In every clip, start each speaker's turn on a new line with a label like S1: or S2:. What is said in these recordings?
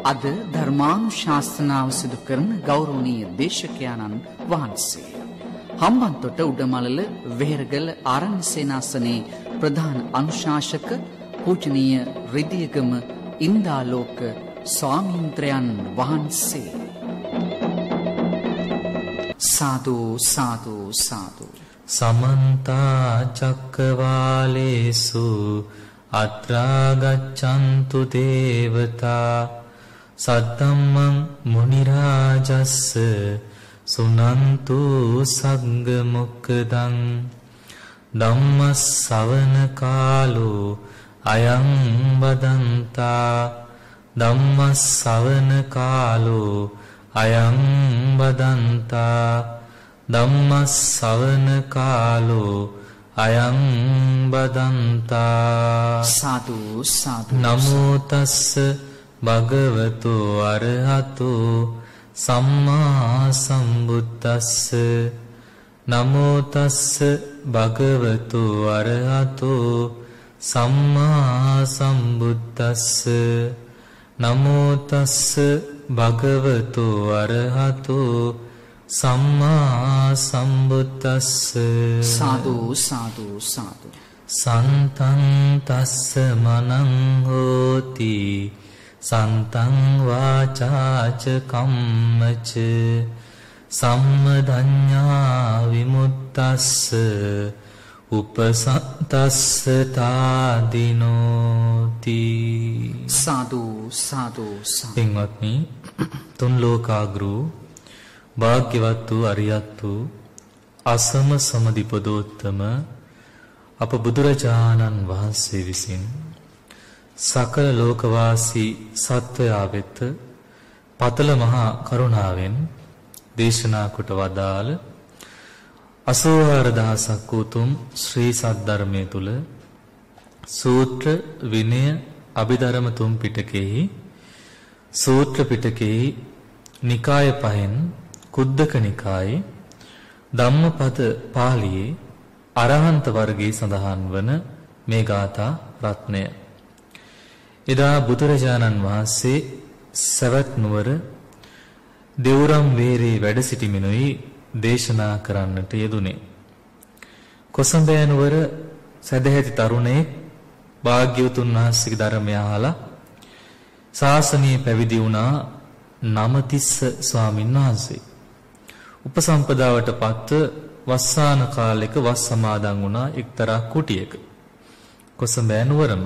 S1: අද ධර්මානුශාසනාව සිදු කරන ගෞරවනීය දේශකයාණන් වහන්සේ හම්බන්තොට උඩමලල වෙහෙරගල ආරණ්‍ය සේනාසනයේ ප්‍රධාන අනුශාසක පූජනීය රිදියගම ඉන්දාලෝක ස්වාමීන්ද්‍රයන් වහන්සේ. සාදු සාදු සාදු.
S2: සමන්ත චක්කවාලේසු අත්‍රා ගච්ඡන්තු දේවතා සද්දම්මං මුනි රාජස්ස සුනන්තු සග්ග මොක්ඛදං ධම්ම ශ්‍රවණ කාලෝ අයං බදන්තා ධම්ම ශ්‍රවණ කාලෝ අයං බදන්තා ධම්ම ශ්‍රවණ කාලෝ අයං බදන්තා.
S1: සාදු සාදු.
S2: නමෝ තස්ස භගවතු අරහතෝ සම්මා සම්බුද්දස්ස. නමෝ තස්ස භගවතු අරහතෝ සම්මා සම්බුද්දස්ස. නමෝ තස්ස භගවතු අරහතෝ සම්මා සම්බුද්දස්ස.
S1: සාදු සාදු සාදු.
S2: සන්තං තස්ස මනං හෝති සන්තං වාචාච කම්මච සම්මදඤ්ඤා විමුක්තස්ස උපසත්තස්ස තාදිනෝති.
S1: සාදු සාදු සාදු.
S2: පින්වත්නි, තුන් ලෝකාග්‍රු භාග්‍යවත් වූ අරියත් වූ අසම සමදිපදෝත්තම අප බුදුරජාණන් වහන්සේ විසින් සකල ලෝකවාසී සත්වයා වෙත පතල මහා කරුණාවෙන් දේශනා කොට වදාළ 84000ක් උතුම් ශ්‍රී සද්ධර්මයේ තුල සූත්‍ර විනය අභිධර්ම තුන් පිටකෙහි සූත්‍ර පිටකෙහි නිකාය පහෙන් කුද්දක නිකායේ ධම්මපද පාළියේ අරහන්ත වර්ගයේ සඳහන් වන මේ ගාථා රත්නය. එදා බුදුරජාණන් වහන්සේ සවැත් නුවර දෙවුරම් වේරේ වැඩ සිටිමිනුයි දේශනා කරන්නට යෙදුනේ. කොසඹෑ නුවර සදැහැති තරුණයෙක් භාග්‍යවතුන් වහන්සේගේ ධර්මය අහලා ශාසනීය පැවිදි වුණා නමතිස්ස ස්වාමීන් වහන්සේ. උපසම්පදාවට පත්ව වස්සාන කාලයක වස් සමාදන් වුණා එක්තරා කුටියක කොසඹෑ නුවරම.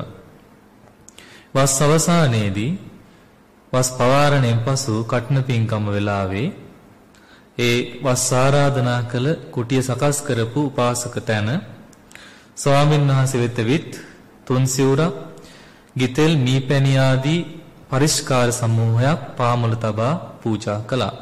S2: වස් අවසානයේදී වස් පවාරණයෙන් පසු කටන පින්කම වෙලාවේ ඒ වස් ආරාධනා කළ කුටිය සකස් කරපු උපාසක තැන ස්වාමීන් වහන්සේ වෙත විත් තුන් සිවුරක් ගිතෙල් මීපැණි ආදී පරිස්කාර සමූහයක් පාමුල තබා පූජා කළා.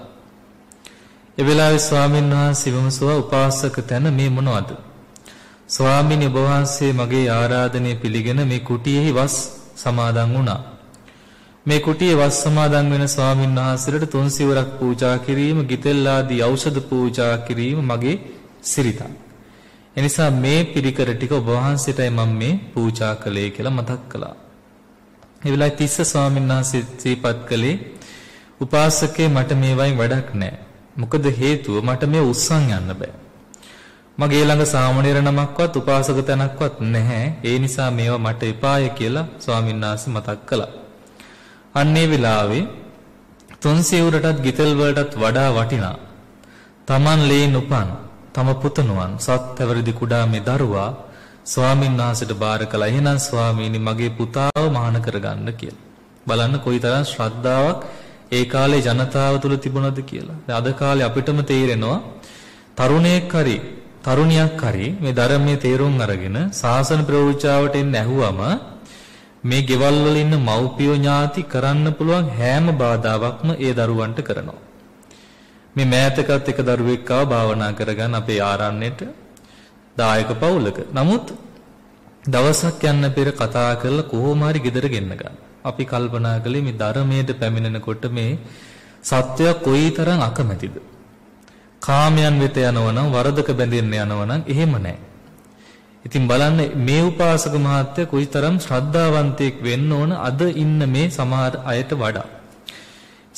S2: ඒ වෙලාවේ ස්වාමීන් වහන්සේ විමසුවා උපාසක තැන මේ මොනවද? ස්වාමීන් වහන්සේ මගේ ආරාධනය පිළිගෙන මේ කුටියෙහි වස් සමාදන් වුණා. මේ කුටියේ වස් සමාදන් වෙන ස්වාමීන් වහන්සේට තුන් සිවුරක් පූජා කිරීම, ගිතෙල් ආදී ඖෂධ පූජා කිරීම මගේ සිරිතක්. එනිසා මේ පිරිකර ටික ඔබ වහන්සේටයි මම මේ පූජා කළේ කියලා මතක් කළා. ඒ වෙලාවේ තිස්ස ස්වාමීන් වහන්සේ සිහිපත් කළේ උපාසකේ මට මේ වයින් වැඩක් නැහැ. මොකද හේතුව මට මේ උස්සන් යන්න බෑ. මගේ ළඟ සාමණේර නමක්වත් උපාසක තැනක්වත් නැහැ. ඒ නිසා මේවා මට එපාය කියලා ස්වාමීන් වහන්සේ මතක් කළා. අන්නේ වෙලාවේ තුන් සිවුරටත් ගිතෙල් වලටත් වඩා වටිනා තමන් ලේන් උපන් තම පුතණුවන් සත්වැරදි කුඩා මේ දරුවා ස්වාමීන් වහන්සේට බාර කළා. එහෙනම් ස්වාමීනි මගේ පුතාව මහාන කරගන්න කියලා. බලන්න කොයිතරම් ශ්‍රද්ධාවක් ඒ කාලේ ජනතාව තුළ තිබුණද කියලා. අද කාලේ අපිටම තේරෙනවා තරුණයෙක් හරි තරුණියක් හරි මේ ධර්මයේ තේරුම් අරගෙන සාසන ප්‍රවෘත්තිවට එන්න ඇහුවම මේ ගෙවල් වල ඉන්න මව්පියෝ ඥාති කරන්න පුළුවන් හැම බාධාවක්ම ඒ දරුවන්ට කරනවා. මේ මෑතකත් එක දරුවෙක් ආව භාවනා කරගන්න අපේ ආරණ්‍යෙට දායක පවුලක. නමුත් දවසක් යන්න පෙර කතා කරලා කොහොම හරි ගෙදර ගෙන්න ගන්න. අපි කල්පනා කළේ මේ ධර්මයට පැමිණෙනකොට මේ සත්‍යය කොයිතරම් අකමැතිද? කාමයන් වෙත යනවනම් වරදක බැඳෙන්න යනවනම් එහෙම නැහැ. ඉතින් බලන්න මේ උපාසක මහත්තයා කොයිතරම් ශ්‍රද්ධාවන්තයෙක් වෙන්න ඕන අද ඉන්න මේ සමහර අයට වඩා.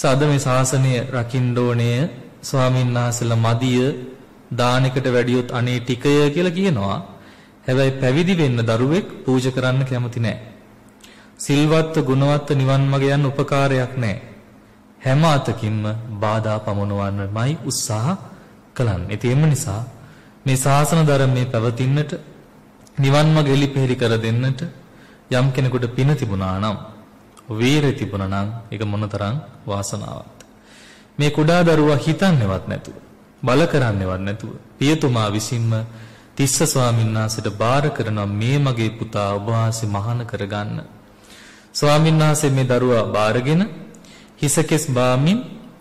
S2: සාද මේ ශාසනය රකින්න ඕනේ ස්වාමීන් වහන්සේලා මදිය දානයකට වැඩියොත් අනේ ටිකය කියලා කියනවා. හැබැයි පැවිදි වෙන්න දරුවෙක් පූජා කරන්න කැමති නැහැ. සිල්වත් ගුණවත් නිවන් මඟ යන්න උපකාරයක් නැහැ. හැම අතකින්ම බාධා පමුණවන්නමයි උත්සාහ කළන්නේ. ඒ නිසා මේ ශාසන ධර්මයේ පැවතින්නට නිවන් මඟ එලිපෙහෙලි කර දෙන්නට යම් කෙනෙකුට පින තිබුණා නම් වීරිය තිබුණා නම් ඒක මොනතරම් වාසනාවක්ද. මේ කුඩා දරුවා හිතන්නේවත් නැතුව බල කරන්නේවත් නැතුව පියතුමා විසින්ම තිස්ස ස්වාමීන් වහන්සේට බාර කරන මේ මගේ පුතා ඔබ වහන්සේ මහාන කරගන්න. ස්වාමීන් වහන්සේ මේ දරුවා බාරගෙන හිසකෙස් බාමින්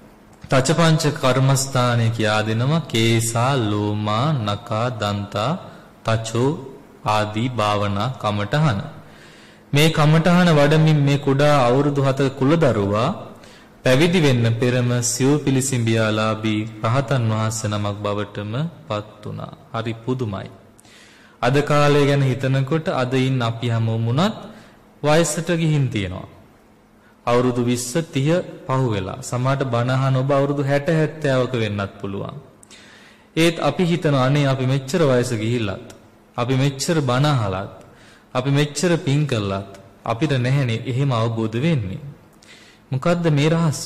S2: තචපංච කර්මස්ථානය කියා දෙනවා. කේසා ලෝමා නකා දන්තා තචෝ ආදී භාවනා කමඨහන. මේ කමඨහන වඩමින් මේ කුඩා අවුරුදු 7 කුල දරුවා පැවිදි වෙන්න පෙරම සිව් පිළිසිඹියාලාභී රහතන් වහන්සේ නමක් බවටම පත් වුණා. හරි පුදුමයි. අද කාලය ගැන හිතනකොට අද ඉන්න අපි හැමෝම උනත් වයසට ගිහින් තියෙනවා. අවුරුදු 20 30 පහු වෙලා. සමහරට බණහන ඔබ අවුරුදු 60 70ක වෙන්නත් පුළුවන්. ඒත් අපි හිතනවා අනේ අපි මෙච්චර වයස ගිහිල්ලත් අපි මෙච්චර බණ අහලත් අපි මෙච්චර පින් කළත් අපිට නැහැනේ එහෙම අවබෝධ වෙන්නේ. මොකද්ද මේ රහස?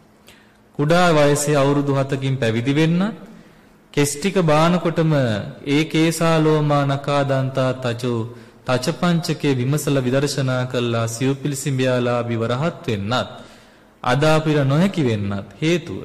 S2: කුඩා වයසේ අවුරුදු 7කින් පැවිදි වෙන්න කෙස් ටික බානකොටම ඒ කේසා ලෝමා නකා දන්තා තචෝ තචපංචකේ විමසල විදර්ශනා කළා සිව්පිලිසිඹියාලාභී වරහත් වෙන්නත් අද අපිට නොහැකි වෙන්නත් හේතුව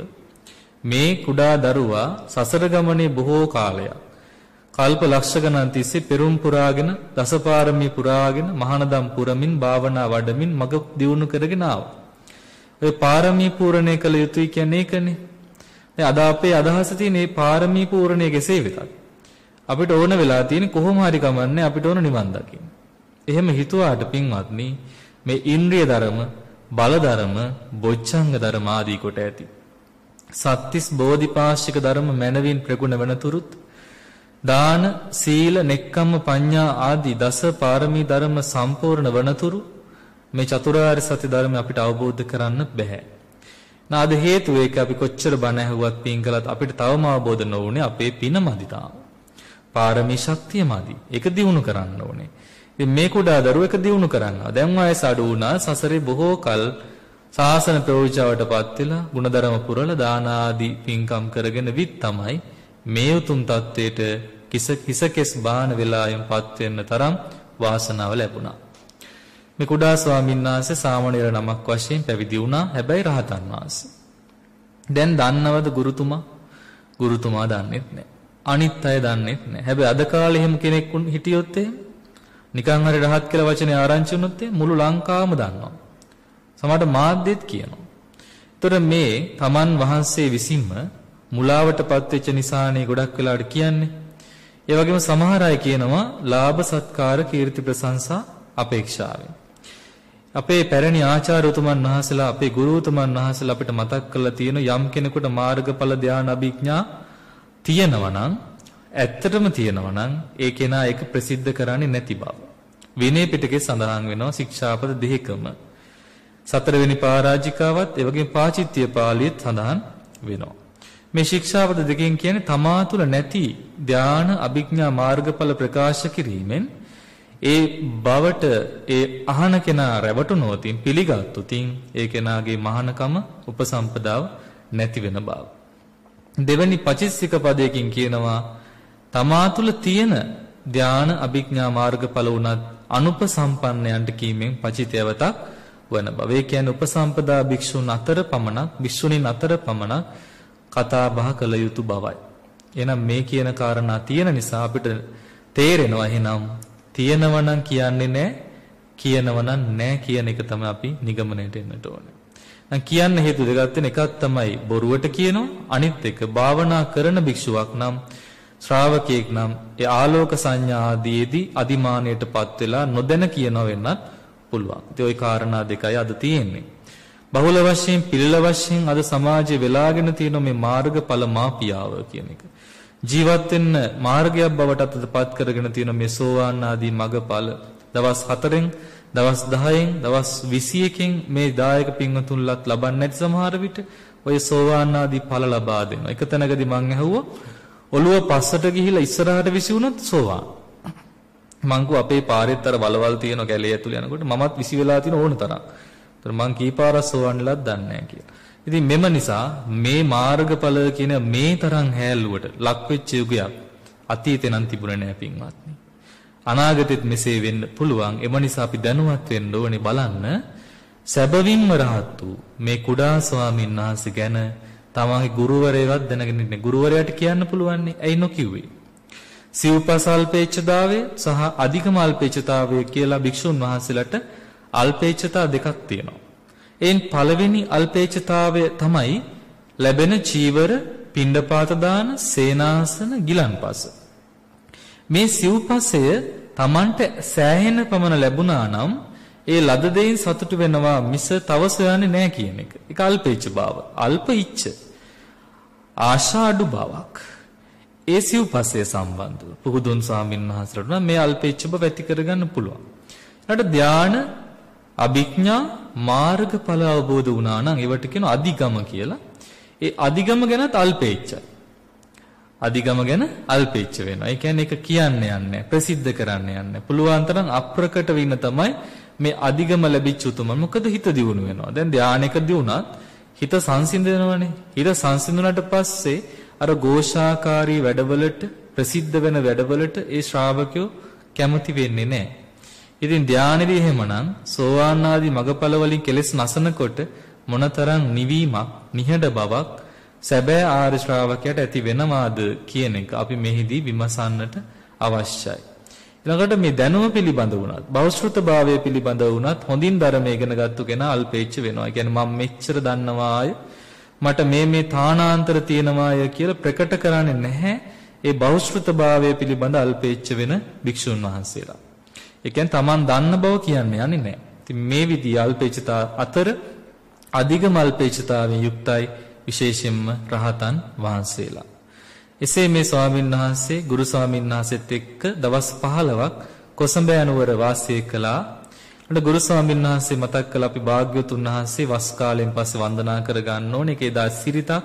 S2: මේ කුඩා දරුවා සසර ගමනේ බොහෝ කාලයක් කල්ප ලක්ෂ ගණන් තිස්සේ පෙරම් පුරාගෙන දසපාරමී පුරාගෙන මහානදම් පුරමින් භාවනා වඩමින් මග දියුණු කරගෙන ආවා. ඔය පාරමී පූර්ණේ කළ යුතුයි කියන්නේ ඒකනේ. අද අපේ අදහස තියෙන මේ පාරමී පූර්ණයේ කෙසේ වෙතත් අපිට ඕන වෙලා තියෙන කොහොම හරි කමන්නේ අපිට ඕන නිවන් දකින්න. එහෙම හිතුවාට පින්වත්නි මේ ඉන්ද්‍රිය ධර්ම, බල ධර්ම, බොච්චංග ධර්ම ආදී කොට ඇති සත්‍තිස් බෝධිපාශික ධර්ම මනවින් ප්‍රගුණ වනතුරුත් දාන, සීල, නෙක්ඛම්ම, පඤ්ඤා ආදී දස පාරමී ධර්ම සම්පූර්ණ වනතුරු මේ චතුරාර්ය සත්‍ය ධර්ම අපිට අවබෝධ කරන්න බෑ. නාද හේතුව ඒක අපි කොච්චර බණ ඇහුවත් පින් කළත් අපිට තවම අවබෝධ නොවුනේ අපේ පින මදි තාම. පාරමී ශක්තිය මදි. ඒක දියුණු කරන්න ඕනේ. ඉතින් මේ කුඩා දරුවෝ ඒක දියුණු කරනවා. දැන් වයස අඩු වුණා. සසරේ බොහෝ කල සාසන ප්‍රයෝජනවටපත් වෙලා ගුණධර්ම පුරලා දාන ආදී පින්කම් කරගෙන විත් තමයි මේ උතුම් தത്വයට කිසකෙස් බාන වෙලාවෙන්පත් වෙන්න තරම් වාසනාව ලැබුණා. මේ කුඩා ස්වාමීන් වහන්සේ සාමණේර නමක් වශයෙන් පැවිදි වුණා. හැබැයි රහතන් වහන්සේ. දැන් දන්නවද ගුරුතුමා? ගුරුතුමා දන්නෙත් නැහැ. අනිත් අය දන්නෙත් නැහැ. හැබැයි අද කාලේ එහෙම කෙනෙක් හිටියොත් නිකන් හරි රහත් කියලා වචනේ ආරංචි වුණොත් මුළු ලංකාවම දන්නවා. සමහරට මාධ්‍යෙත් කියනවා. ඒතර මේ තමන් වහන්සේ විසින්ම මුලාවටපත් වෙච්ච නිසානේ ගොඩක් වෙලාවට කියන්නේ. ඒ වගේම සමහර අය කියනවා ලාභ සත්කාර කීර්ති ප්‍රශංසා අපේක්ෂාවෙන්. අපේ පැරණි ආචාර්යතුමන් වහන්සේලා අපේ ගුරුතුමන් වහන්සේලා අපිට මතක් කරලා තියෙන යම් කෙනෙකුට මාර්ගඵල ධාන අභිඥා තියෙනවා නම් ඇත්තටම තියෙනවා නම් ඒ කෙනා ඒක ප්‍රසිද්ධ කරන්නේ නැති බව. විනය පිටකේ සඳහන් වෙනවා ශික්ෂාපද දෙකම. 4 වෙනි පරාජිකාවත් ඒ වගේම පාචිත්‍ය පාළියත් සඳහන් වෙනවා. මේ ශික්ෂාපද දෙකෙන් කියන්නේ තමා තුළ නැති ධාන අභිඥා මාර්ගඵල ප්‍රකාශ කිරීමෙන් ඒ බවට ඒ අහන කෙනා රැවටුනොතින් පිළිගත්තුතින් ඒ කෙනාගේ මහානකම උපසම්පදාව නැති වෙන බව. දෙවැනි පචිස්සික පදයකින් කියනවා තමා තුළ තියෙන ධාන අභිඥා මාර්ගඵල උනත් අනුපසම්පන්නයන්ට කීමෙන් පචිතයවතක් වන බව. ඒ කියන්නේ උපසම්පදා භික්ෂුන් අතර පමණක් භික්ෂුණීන් අතර පමණක් කතා බහ කළ යුතු බවයි. එහෙනම් මේ කියන කාරණා තියෙන නිසා අපිට තේරෙනවා එහෙනම් තියෙනවා නම් කියන්නේ නැහැ, කියනවා නම් නැහැ කියන එක තමයි අපි නිගමනයට එන්නට ඕනේ. දැන් කියන්න හේතු දෙකක් තියෙන. එකක් තමයි බොරුවට කියනවා, අනිත් එක භාවනා කරන භික්ෂුවක් නම් ශ්‍රාවකයෙක් නම් ඒ ආලෝක සංඥා ආදීදී අදිමානයටපත් වෙලා නොදැන කියනවා වෙන්නත් පුළුවන්. ඉතින් ওই කාරණා දෙකයි අද තියෙන්නේ. බහුල වශයෙන් පිළිල වශයෙන් අද සමාජයේ වෙලාගෙන තියෙන මේ මාර්ගඵල මාපියාව කියන එක. ජීවත් වෙන්න මාර්ගයක් බවට අතපත් කරගෙන තියෙන මේ සෝවාන් ආදී මගඵල දවස් 4න් දවස් 10න් දවස් 21කින් මේ දායක පින්වතුන්ලත් ලබන්නේ නැති සමහර විට ඔය සෝවාන් ආදී ඵල ලබා දෙනවා. එක තැනකදී මං ඇහුවා ඔළුව පස්සට ගිහිලා ඉස්සරහට විසි වුණොත් සෝවාන්. මං කෝ අපේ පාරෙත් අර වලවල් තියෙන කැලේ ඇතුළේ යනකොට මමත් විසි වෙලා තියෙන ඕන තරම්. ඒතර මං කීපාරක් සෝවාන්ලත් දන්නේ නැහැ කියලා. ඉතින් මෙම නිසා මේ මාර්ගඵල කියන මේ තරම් හැලුවට ලක් වෙච්ච යුගයක් අතීතේ නම් තිබුණේ නැහැ පින්වත්නි. අනාගතෙත් මෙසේ වෙන්න පුළුවන්. එම නිසා අපි දැනුවත් වෙන්න ඕනේ බලන්න සැබවින්ම රහත් වූ මේ කුඩා ස්වාමීන් වහන්සේ ගැන තමන්ගේ ගුරුවරයෙක්වත් දැනගෙන ඉන්නේ. ගුරුවරයාට කියන්න පුළුවන් නේ. ඇයි නොකියුවේ? සිව්පසල්පේච්ඡතාවය සහ අධිකම අල්පේච්ඡතාවය කියලා භික්ෂුන් වහන්සේලාට අල්පේච්ඡතා දෙකක් තියෙනවා. එයින් පළවෙනි අල්පේච්ඡතාවය තමයි ලැබෙන චීවර, පිණ්ඩපාත දාන, සේනාසන, ගිලන්පස. මේ සිව්පසය Tamanට සෑහෙන පමණ ලැබුණා නම් ඒ ලද දෙයින් සතුටු වෙනවා මිස තව සොයන්නේ නැහැ කියන එක. ඒක අල්පේච්ඡ බව. අල්ප ඉච්ඡ. ආශා අඩු බවක්. ඒ සිව්පසය සම්බන්ධව පුහුදුන් ස්වාමීන් වහන්සේලාට නම් මේ අල්පේච්ඡ බව ඇති කරගන්න පුළුවන්. ඊට ධාන, අභිඥා, මාර්ගඵල අවබෝධ වුණා නම් ඒවට කියනවා අධිගම කියලා. ඒ අධිගම ගැනත් අල්පේච්ඡයි. අධිගම ගැන අල්පේච්ඡ වෙනවා. ඒ කියන්නේ ඒක කියන්න යන්නේ, ප්‍රසිද්ධ කරන්න යන්නේ. පුළුවන් තරම් අප්‍රකට වෙන්න තමයි මේ අධිගම ලැබිච්ච උතුම. මොකද හිත දියුණු වෙනවා. දැන් ධානයකදී වුණත් හිත සංසිඳනවනේ. හිත සංසිඳුණාට පස්සේ අර ഘോഷාකාරී වැඩවලට, ප්‍රසිද්ධ වෙන වැඩවලට ඒ ශ්‍රාවකයෝ කැමති වෙන්නේ නැහැ. ඉතින් ධානයේදී එහෙමනම් සෝවාන් ආදී මගඵල වලින් කෙලෙස් නසනකොට මොනතරම් නිවීමක්, නිහඬ බවක් සැබෑ ආර්ය ශ්‍රාවකයාට ඇති වෙනවාද කියන එක අපි මෙහිදී විමසන්නට අවශ්‍යයි. ඊළඟට මේ දැනුම පිළිබඳ වුණත්, බෞද්ධ භාවය පිළිබඳ වුණත් හොඳින් ධර්මය ඉගෙන ගත්තු කෙනා අල්පේච්ඡ වෙනවා. ඒ කියන්නේ මම මෙච්චර දන්නවාය, මට මේ තානාන්තර තියෙනවාය කියලා ප්‍රකට කරන්නේ නැහැ. ඒ බෞද්ධ භාවය පිළිබඳ අල්පේච්ඡ වෙන භික්ෂුන් වහන්සේලා. ඒ කියන්නේ Taman දන්න බව කියන්නේ යන්නේ නැහැ. ඉතින් මේ විදිහ අල්පේච්ඡතා අතර අධිගම අල්පේච්ඡතාවෙන් යුක්තයි විශේෂයෙන්ම රහතන් වහන්සේලා. එසේ මේ ස්වාමීන් වහන්සේ ගුරු ස්වාමීන් වහන්සේත් එක්ක දවස් 15ක් කොසඹෑ නුවර වාසය කළා. ඊට ගුරු ස්වාමීන් වහන්සේ මතක් කළා අපි භාග්‍යවතුන් වහන්සේ වස් කාලයෙන් පස්සේ වන්දනා කර ගන්න ඕනේ. ඒකේ දා සිරිතක්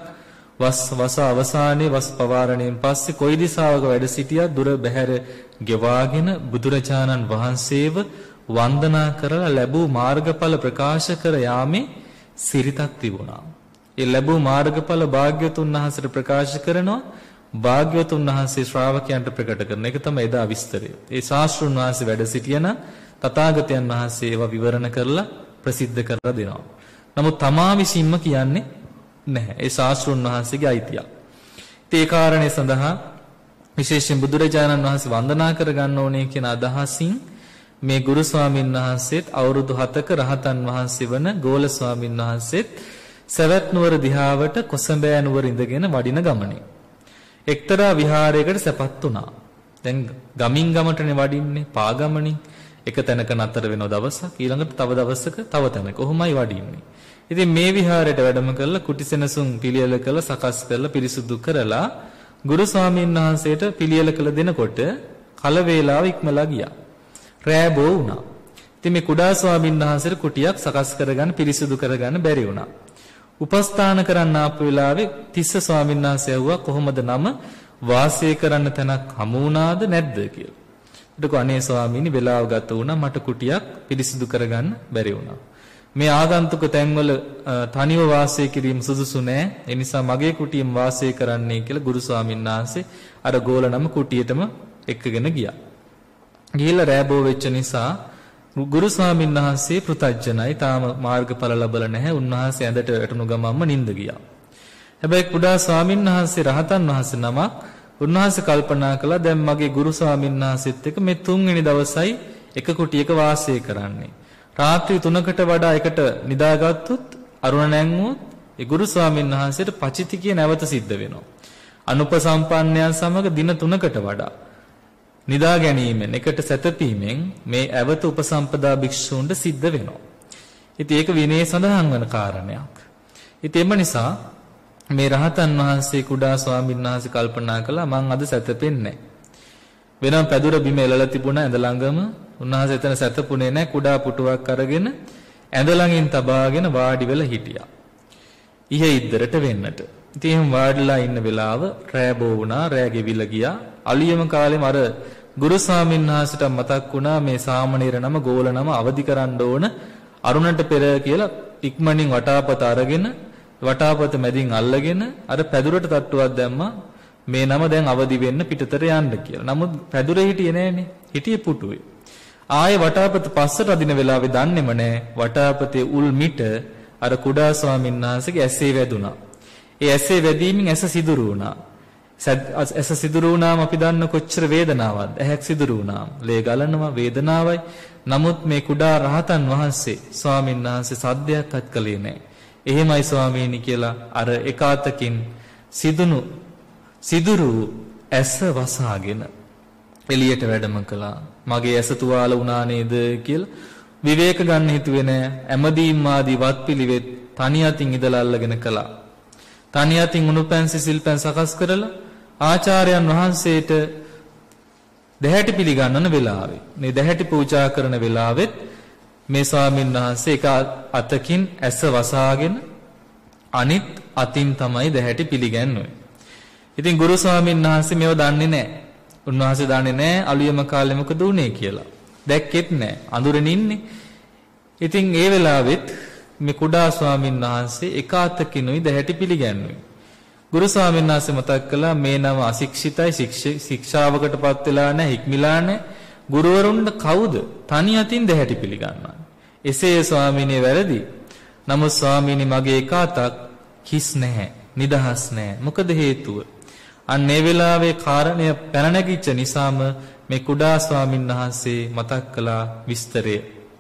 S2: වස අවසානයේ වස් පවාරණයෙන් පස්සේ කොයි දිසාවක වැඩ සිටියත් දුර බැහැර ගෙවාගෙන බුදුරජාණන් වහන්සේව වන්දනා කරලා ලැබූ මාර්ගඵල ප්‍රකාශ කර යාමේ සිරිතක් තිබුණා. ඒ ලැබූ මාර්ගඵල භාග්‍යවතුන් වහන්සේට ප්‍රකාශ කරනවා. භාග්‍යවතුන් වහන්සේ ශ්‍රාවකයන්ට ප්‍රකට කරන එක තමයි එදා විස්තරය. ඒ ශාස්ත්‍රුන් වහන්සේ වැඩ සිටියන තථාගතයන් වහන්සේ ඒවා විවරණ කරලා ප්‍රසිද්ධ කරලා දෙනවා. නමුත් තමා විසින්ම කියන්නේ නැහැ. ඒ ශාස්ත්‍රුන් වහන්සේගේ අයිතියක්. ඒ කාරණේ සඳහා විශේෂයෙන් බුදුරජාණන් වහන්සේ වන්දනා කර ගන්න ඕනේ කියන අදහසින් මේ ගුරු ස්වාමීන් වහන්සේත් අවුරුදු 7ක රහතන් වහන්සේ වන ගෝල ස්වාමීන් වහන්සේත් සවැත් නුවර දිහාවට කොසඹෑ නුවර ඉඳගෙන වඩින ගමනේ එක්තරා විහාරයකට සැපත් වුණා. දැන් ගමින් ගමටනේ වඩින්නේ පාගමනින්. එක තැනක නතර වෙන දවසක් ඊළඟට තව දවසක තව තැනක. කොහොමයි වඩින්නේ. ඉතින් මේ විහාරයට වැඩම කරලා කුටිසෙනසුන් පිළියෙල කළ සකස් කරලා පිරිසුදු කරලා ගුරු ස්වාමීන් වහන්සේට පිළියෙල කළ දෙනකොට කල වේලාව ඉක්මලා ගියා. රෑ බෝ වුණා. ඉතින් මේ කුඩා ස්වාමීන් වහන්සේට කුටියක් සකස් කරගන්න පිරිසුදු කරගන්න බැරි වුණා. උපස්ථාන කරන්න ආපු වෙලාවේ තිස්ස ස්වාමීන් වහන්සේ ඇහුවා කොහොමද නම වාසය කරන්න තැනක් හමු වුණාද නැද්ද කියලා. ඊට අනේ ස්වාමීනි වෙලාව ගත වුණා මට කුටියක් පිරිසිදු කරගන්න බැරි වුණා. මේ ආගන්තුක තැන්වල තනිව වාසය කිරීම සුදුසු නෑ. ඒ නිසා මගේ කුටියෙන් වාසය කරන්නයි කියලා ගුරු ස්වාමීන් වහන්සේ අර ගෝල නම කුටියටම එක්කගෙන ගියා. ගිහිල්ලා රෑබෝ වෙච්ච නිසා ගුරු ස්වාමීන් වහන්සේ පෘතජ්ජනයි තාම මාර්ගඵල ලැබලා නැහැ. උන්වහන්සේ ඇඳට වැටුණු ගමන්ම නිින්ද ගියා. හැබැයි කුඩා ස්වාමීන් වහන්සේ රහතන් වහන්සේ නමක් උන්වහන්සේ කල්පනා කළා දැන් මගේ ගුරු ස්වාමීන් වහන්සේත් එක්ක මේ 3 වෙනි දවසයි එක කුටියක වාසය කරන්නේ. රාත්‍රී 3කට වඩා එකට නිදාගත්තොත් අරුණ නැංගුවොත් ඒ ගුරු ස්වාමීන් වහන්සේට පචිතිකිය නැවත සිද්ධ වෙනවා. අනුපසම්පන්නයන් සමග දින 3කට වඩා නිදා ගැනීමෙන් එකට සැතපීමෙන් මේ ඇවත උපසම්පදා භික්ෂූන්ට සිද්ධ වෙනවා. ඉතින් ඒක විනයේ සඳහන් වන කාරණයක්. ඉතින් එම නිසා මේ රහතන් වහන්සේ කුඩා ස්වාමීන් වහන්සේ කල්පනා කළා මං අද සැතපෙන්නේ වෙනම පැදුර බිම එළලා තිබුණා ඇඳ ළඟම. උන්වහන්සේ එතන සැතපුණේ නැහැ. කුඩා පුටුවක් අරගෙන ඇඳ ළඟින් තබාගෙන වාඩි වෙලා හිටියා. ඉහ ඉද්දරට වෙන්නට. ඉතින් එහෙම වාඩිලා ඉන්න වෙලාව රෑ බෝ වුණා. රෑ ගෙවිලා ගියා. අලියම කාලෙම අර ගුරු ස්වාමීන් වහන්සේට මතක් වුණා මේ සාමණේර නම ගෝල නම අවදි කරන්න ඕන අරුණට පෙර කියලා ඉක්මනින් වටාපත අරගෙන වටාපත මැදින් අල්ලගෙන අර පැදුරට තට්ටුවක් දැම්මා. මේ නම දැන් අවදි වෙන්න පිටතට යන්න කියලා. නමුත් පැදුරේ හිටියේ නෑනේ. හිටියේ පුටුවේ. ආයේ වටාපත පස්සට අදින වෙලාවේ දන්නේම නෑ. වටාපතේ උල් මිට අර කුඩා ස්වාමීන් වහන්සේගේ ඇසේ වැදුනා. ඒ ඇසේ වැදීමෙන් ඇස සිදුරු වුණා. ඇස සිදුරු වුණාම අපි දන්න කොච්චර වේදනාවක්ද? ඇහැක් සිදුරු වුණාම ලේ ගලනවා වේදනාවයි. නමුත් මේ කුඩා රහතන් වහන්සේ ස්වාමීන් වහන්සේ සද්දයක්වත් කළේ නෑ. එහෙමයි ස්වාමීනි කියලා අර එකාතකින් සිදුරු ඇස වසාගෙන එළියට වැඩම කළා. මගේ ඇස තුවාල වුණා නේද කියලා විවේක ගන්න හිතුවේ නෑ. ඇමදීම් ආදී වත්පිළිවෙත් තනි අතින් ඉදලා අල්ලගෙන කළා. තනි අතින් උණුපැන් සිසිල්පැන් සකස් කරලා ආචාර්යයන් වහන්සේට දැහැටි පිළිගන්නන වෙලාවේ මේ දැහැටි පූජා කරන වෙලාවෙත් මේ ස්වාමීන් වහන්සේ එක අතකින් ඇස වසාගෙන අනිත් අතින් තමයි දැහැටි පිළිගන්නේ. ඉතින් ගුරු ස්වාමීන් වහන්සේ මේව දන්නේ නැහැ. උන්වහන්සේ දන්නේ නැහැ අලුයම කාලේ මොකද වුනේ කියලා. දැක්කෙත් නැහැ. අඳුරෙන් ඉන්නේ. ඉතින් ඒ වෙලාවෙත් මේ කුඩා ස්වාමීන් වහන්සේ එක අතකිනුයි දැහැටි පිළිගන්නේ. ගුරු ස්වාමීන් වහන්සේ මතක් කළා මේ නම අශික්ෂිතයි ශික්ෂාවකටපත් වෙලා නැහැ හික්මිලා නැහැ. ගුරුවරුන්ට කවුද තනි අතින් දැහැටි පිළිගන්නවා? එසේ ස්වාමීනි වැරදි. නමුත් ස්වාමීනි මගේ එක අතක් කිස් නැහැ. නිදහස් නැහැ. මොකද හේතුව? අන්න ඒ වෙලාවේ කාරණය පැන නැගිච්ච නිසාම මේ කුඩා ස්වාමීන් වහන්සේ මතක් කළා විස්තරය.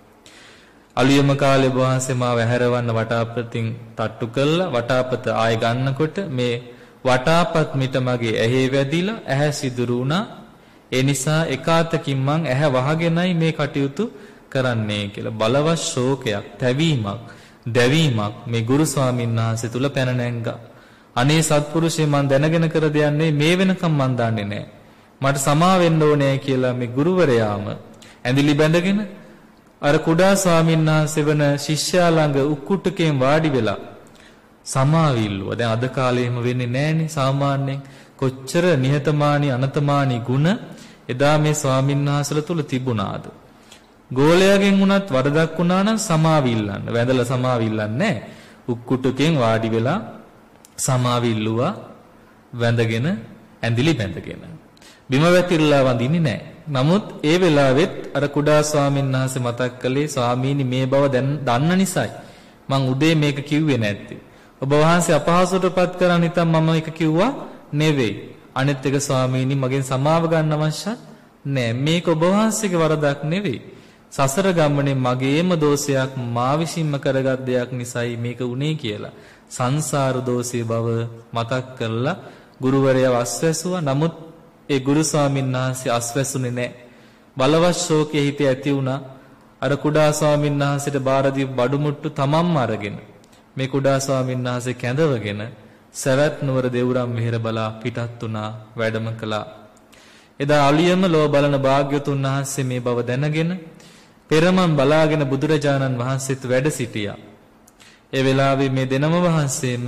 S2: අලියම කාලේ වහන්සේ මාව හැරවන්න වටාපතින් තට්ටු කළා. වටාපත ආය ගන්නකොට මේ වටාපත් මිට මගේ ඇහි වැදිලා ඇහැ සිදුරු වුණා. ඒ නිසා එකාතකින් මං ඇහැ වහගෙනයි මේ කටයුතු කරන්නේ කියලා බලවත් ශෝකයක්, තැවීමක්, දැවීමක් මේ ගුරු ස්වාමීන් වහන්සේ තුල පැන නැංගා. අනේ සත්පුරුෂය මං දැනගෙන කර දෙන්නේ මේ වෙනකම් මං දන්නේ නැහැ. මට සමා වෙන්න ඕනේ කියලා මේ ගුරුවරයාම ඇඳිලි බැඳගෙන අර කුඩා ස්වාමීන් වහන්සේ වෙන ශිෂ්‍යයා ළඟ උක්කුට්ටකෙන් වාඩි වෙලා සමාවිල්ලුවා. දැන් අද කාලේ එහෙම වෙන්නේ නැහනේ සාමාන්‍යයෙන්. කොච්චර නිහතමානී අනතමානී ගුණ එදා මේ ස්වාමීන් වහන්සේලා තුල තිබුණාද? ගෝලයාගෙන් වුණත් වරදක් වුණා නම් සමාවිල්ලන්න. වැඳලා සමාවිල්ලන්නේ නැහැ. උක්කුට්ටකෙන් වාඩි වෙලා සමාවිල්ලුවා වැඳගෙන ඇඳිලි බැඳගෙන. බිම වැතිරලා වඳින්නේ නැහැ. නමුත් ඒ වෙලාවෙත් අර කුඩා ස්වාමීන් වහන්සේ මතක් කළේ ස්වාමීනි මේ බව දැන් දන්න නිසායි මං උදේ මේක කිව්වේ නැත්තේ. ඔබ වහන්සේ අපහසුතාවටපත් කරන් හිටන් මම ඒක කිව්වා නෙවෙයි. අනිත් එක ස්වාමීනි මගෙන් සමාව ගන්න අවශ්‍යත් නෑ. මේක ඔබ වහන්සේගේ වරදක් නෙවෙයි. සසර ගමනේ මගේම දෝෂයක් මා විසින්ම කරගත් දෙයක් නිසායි මේක උනේ කියලා. සංසාර දෝෂයේ බව මතක් කරලා ගුරුවරයා අස්වැසුවා. නමුත් ඒ ගුරු ස්වාමීන් වහන්සේ අස්වැසුනේ නැහැ. බලවත් ශෝකයේ හිතේ ඇති වුණා. අර කුඩා ස්වාමීන් වහන්සේට බාර දී බඩු මුට්ටු තමන්ම අරගෙන මේ කුඩා ස්වාමීන් වහන්සේ කැඳවගෙන සවැත් නුවර දෙවුරම් මෙහෙර බලා පිටත් වුණා වැඩම කළා. එදා අලියම ලෝ බලන භාග්‍යතුන් වහන්සේ මේ බව දැනගෙන පෙරමන් බලාගෙන බුදුරජාණන් වහන්සේත් වැඩ සිටියා. ඒ වෙලාවේ මේ දෙනම වහන්සේම